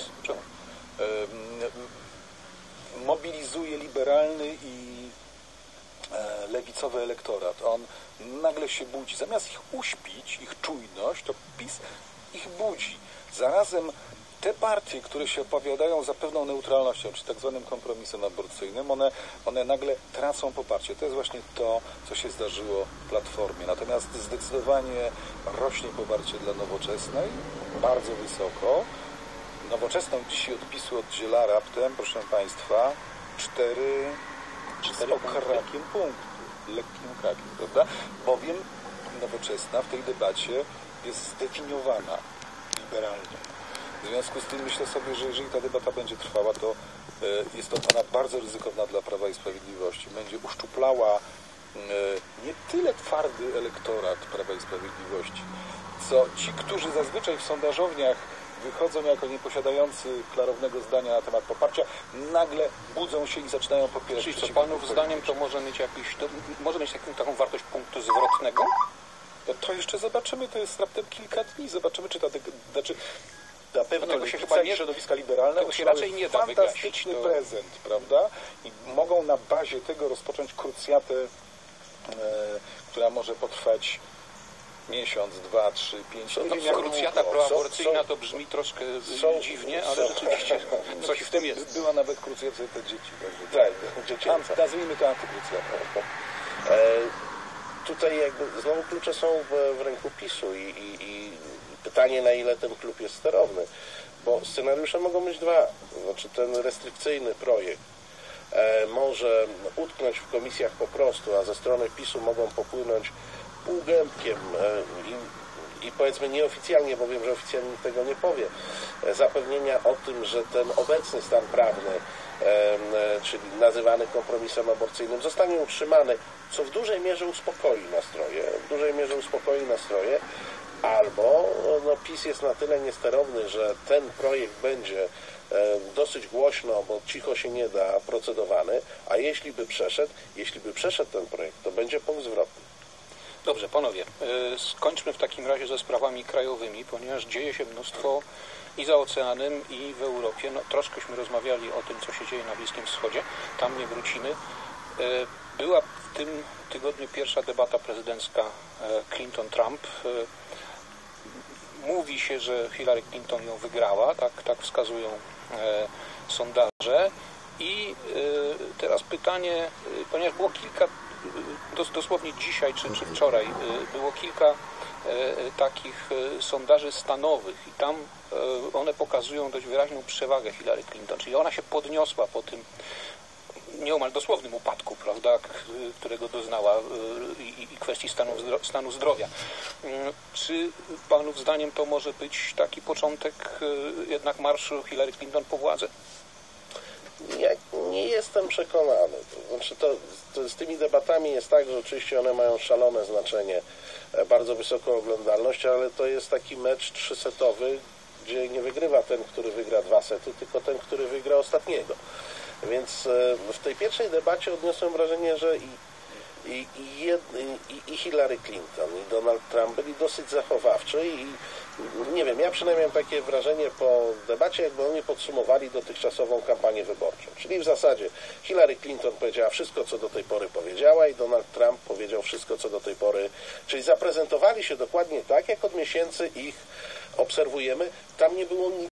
Mobilizuje liberalny i e, lewicowy elektorat. On nagle się budzi. Zamiast ich uśpić, ich czujność, to PiS ich budzi. Zarazem te partie, które się opowiadają za pewną neutralnością, czy tak zwanym kompromisem aborcyjnym, one, one nagle tracą poparcie. To jest właśnie to, co się zdarzyło w Platformie. Natomiast zdecydowanie rośnie poparcie dla Nowoczesnej, bardzo wysoko. Nowoczesną dzisiaj od PiS-u oddziela raptem, proszę Państwa, cztery, cztery okrakiem punktu, lekkim okrakiem, prawda? Bowiem Nowoczesna w tej debacie jest zdefiniowana liberalnie. W związku z tym myślę sobie, że jeżeli ta debata będzie trwała, to jest to ona bardzo ryzykowna dla Prawa i Sprawiedliwości. Będzie uszczuplała nie tyle twardy elektorat Prawa i Sprawiedliwości, co ci, którzy zazwyczaj w sondażowniach wychodzą jako nieposiadający klarownego zdania na temat poparcia, nagle budzą się i zaczynają popierać. Czyli co panów zdaniem to może mieć jakiś, to może mieć taką, taką wartość punktu zwrotnego? No to jeszcze zobaczymy, to jest raptem kilka dni, zobaczymy, czy ta, znaczy na pewno tego się chyba chyba nie, nie, środowiska liberalne tego się raczej nie da fantastyczny wygaść, to... prezent, prawda? I mogą na bazie tego rozpocząć krucjatę, e, która może potrwać miesiąc, dwa, trzy, pięć... No, no, krucjata proaborcyjna to brzmi troszkę są, dziwnie, ale są, rzeczywiście coś w tym jest. Była nawet krucjata te dzieci. Tak, dziecięca. Nazwijmy to antykrucjatą. E, tutaj jakby znowu klucze są w, w ręku PiS-u i, i, i pytanie, na ile ten klub jest sterowny. Bo scenariusze mogą być dwa. Znaczy ten restrykcyjny projekt e, może utknąć w komisjach po prostu, a ze strony PiS-u mogą popłynąć półgębkiem e, i, i powiedzmy nieoficjalnie, bo wiem, że oficjalnie nikt tego nie powie, e, zapewnienia o tym, że ten obecny stan prawny, e, e, czyli nazywany kompromisem aborcyjnym, zostanie utrzymany, co w dużej mierze uspokoi nastroje, w dużej mierze uspokoi nastroje, albo no, PiS jest na tyle niesterowny, że ten projekt będzie dosyć głośno, bo cicho się nie da, procedowany, a jeśli by przeszedł, jeśli by przeszedł ten projekt, to będzie punkt zwrotny. Dobrze, panowie, skończmy w takim razie ze sprawami krajowymi, ponieważ dzieje się mnóstwo i za oceanem, i w Europie. No, troszkęśmy rozmawiali o tym, co się dzieje na Bliskim Wschodzie. Tam nie wrócimy. Była w tym tygodniu pierwsza debata prezydencka Clinton-Trump. Mówi się, że Hillary Clinton ją wygrała, tak, tak wskazują e, sondaże. I e, teraz pytanie, ponieważ było kilka, dos, dosłownie dzisiaj czy, czy wczoraj, e, było kilka e, takich e, sondaży stanowych i tam e, one pokazują dość wyraźną przewagę Hillary Clinton, czyli ona się podniosła po tym nieomal dosłownym upadku, prawda, którego doznała i, i kwestii stanu, stanu zdrowia. Czy panów zdaniem to może być taki początek jednak marszu Hillary Clinton po władzę? Ja nie jestem przekonany. Znaczy to, to z tymi debatami jest tak, że oczywiście one mają szalone znaczenie, bardzo wysoką oglądalność, ale to jest taki mecz trzysetowy, gdzie nie wygrywa ten, który wygra dwa sety, tylko ten, który wygra ostatniego. Więc w tej pierwszej debacie odniosłem wrażenie, że i, i, i, jed, i, i Hillary Clinton, i Donald Trump byli dosyć zachowawczy i nie wiem, ja przynajmniej mam takie wrażenie po debacie, jakby oni podsumowali dotychczasową kampanię wyborczą. Czyli w zasadzie Hillary Clinton powiedziała wszystko, co do tej pory powiedziała i Donald Trump powiedział wszystko, co do tej pory, czyli zaprezentowali się dokładnie tak, jak od miesięcy ich obserwujemy. Tam nie było nic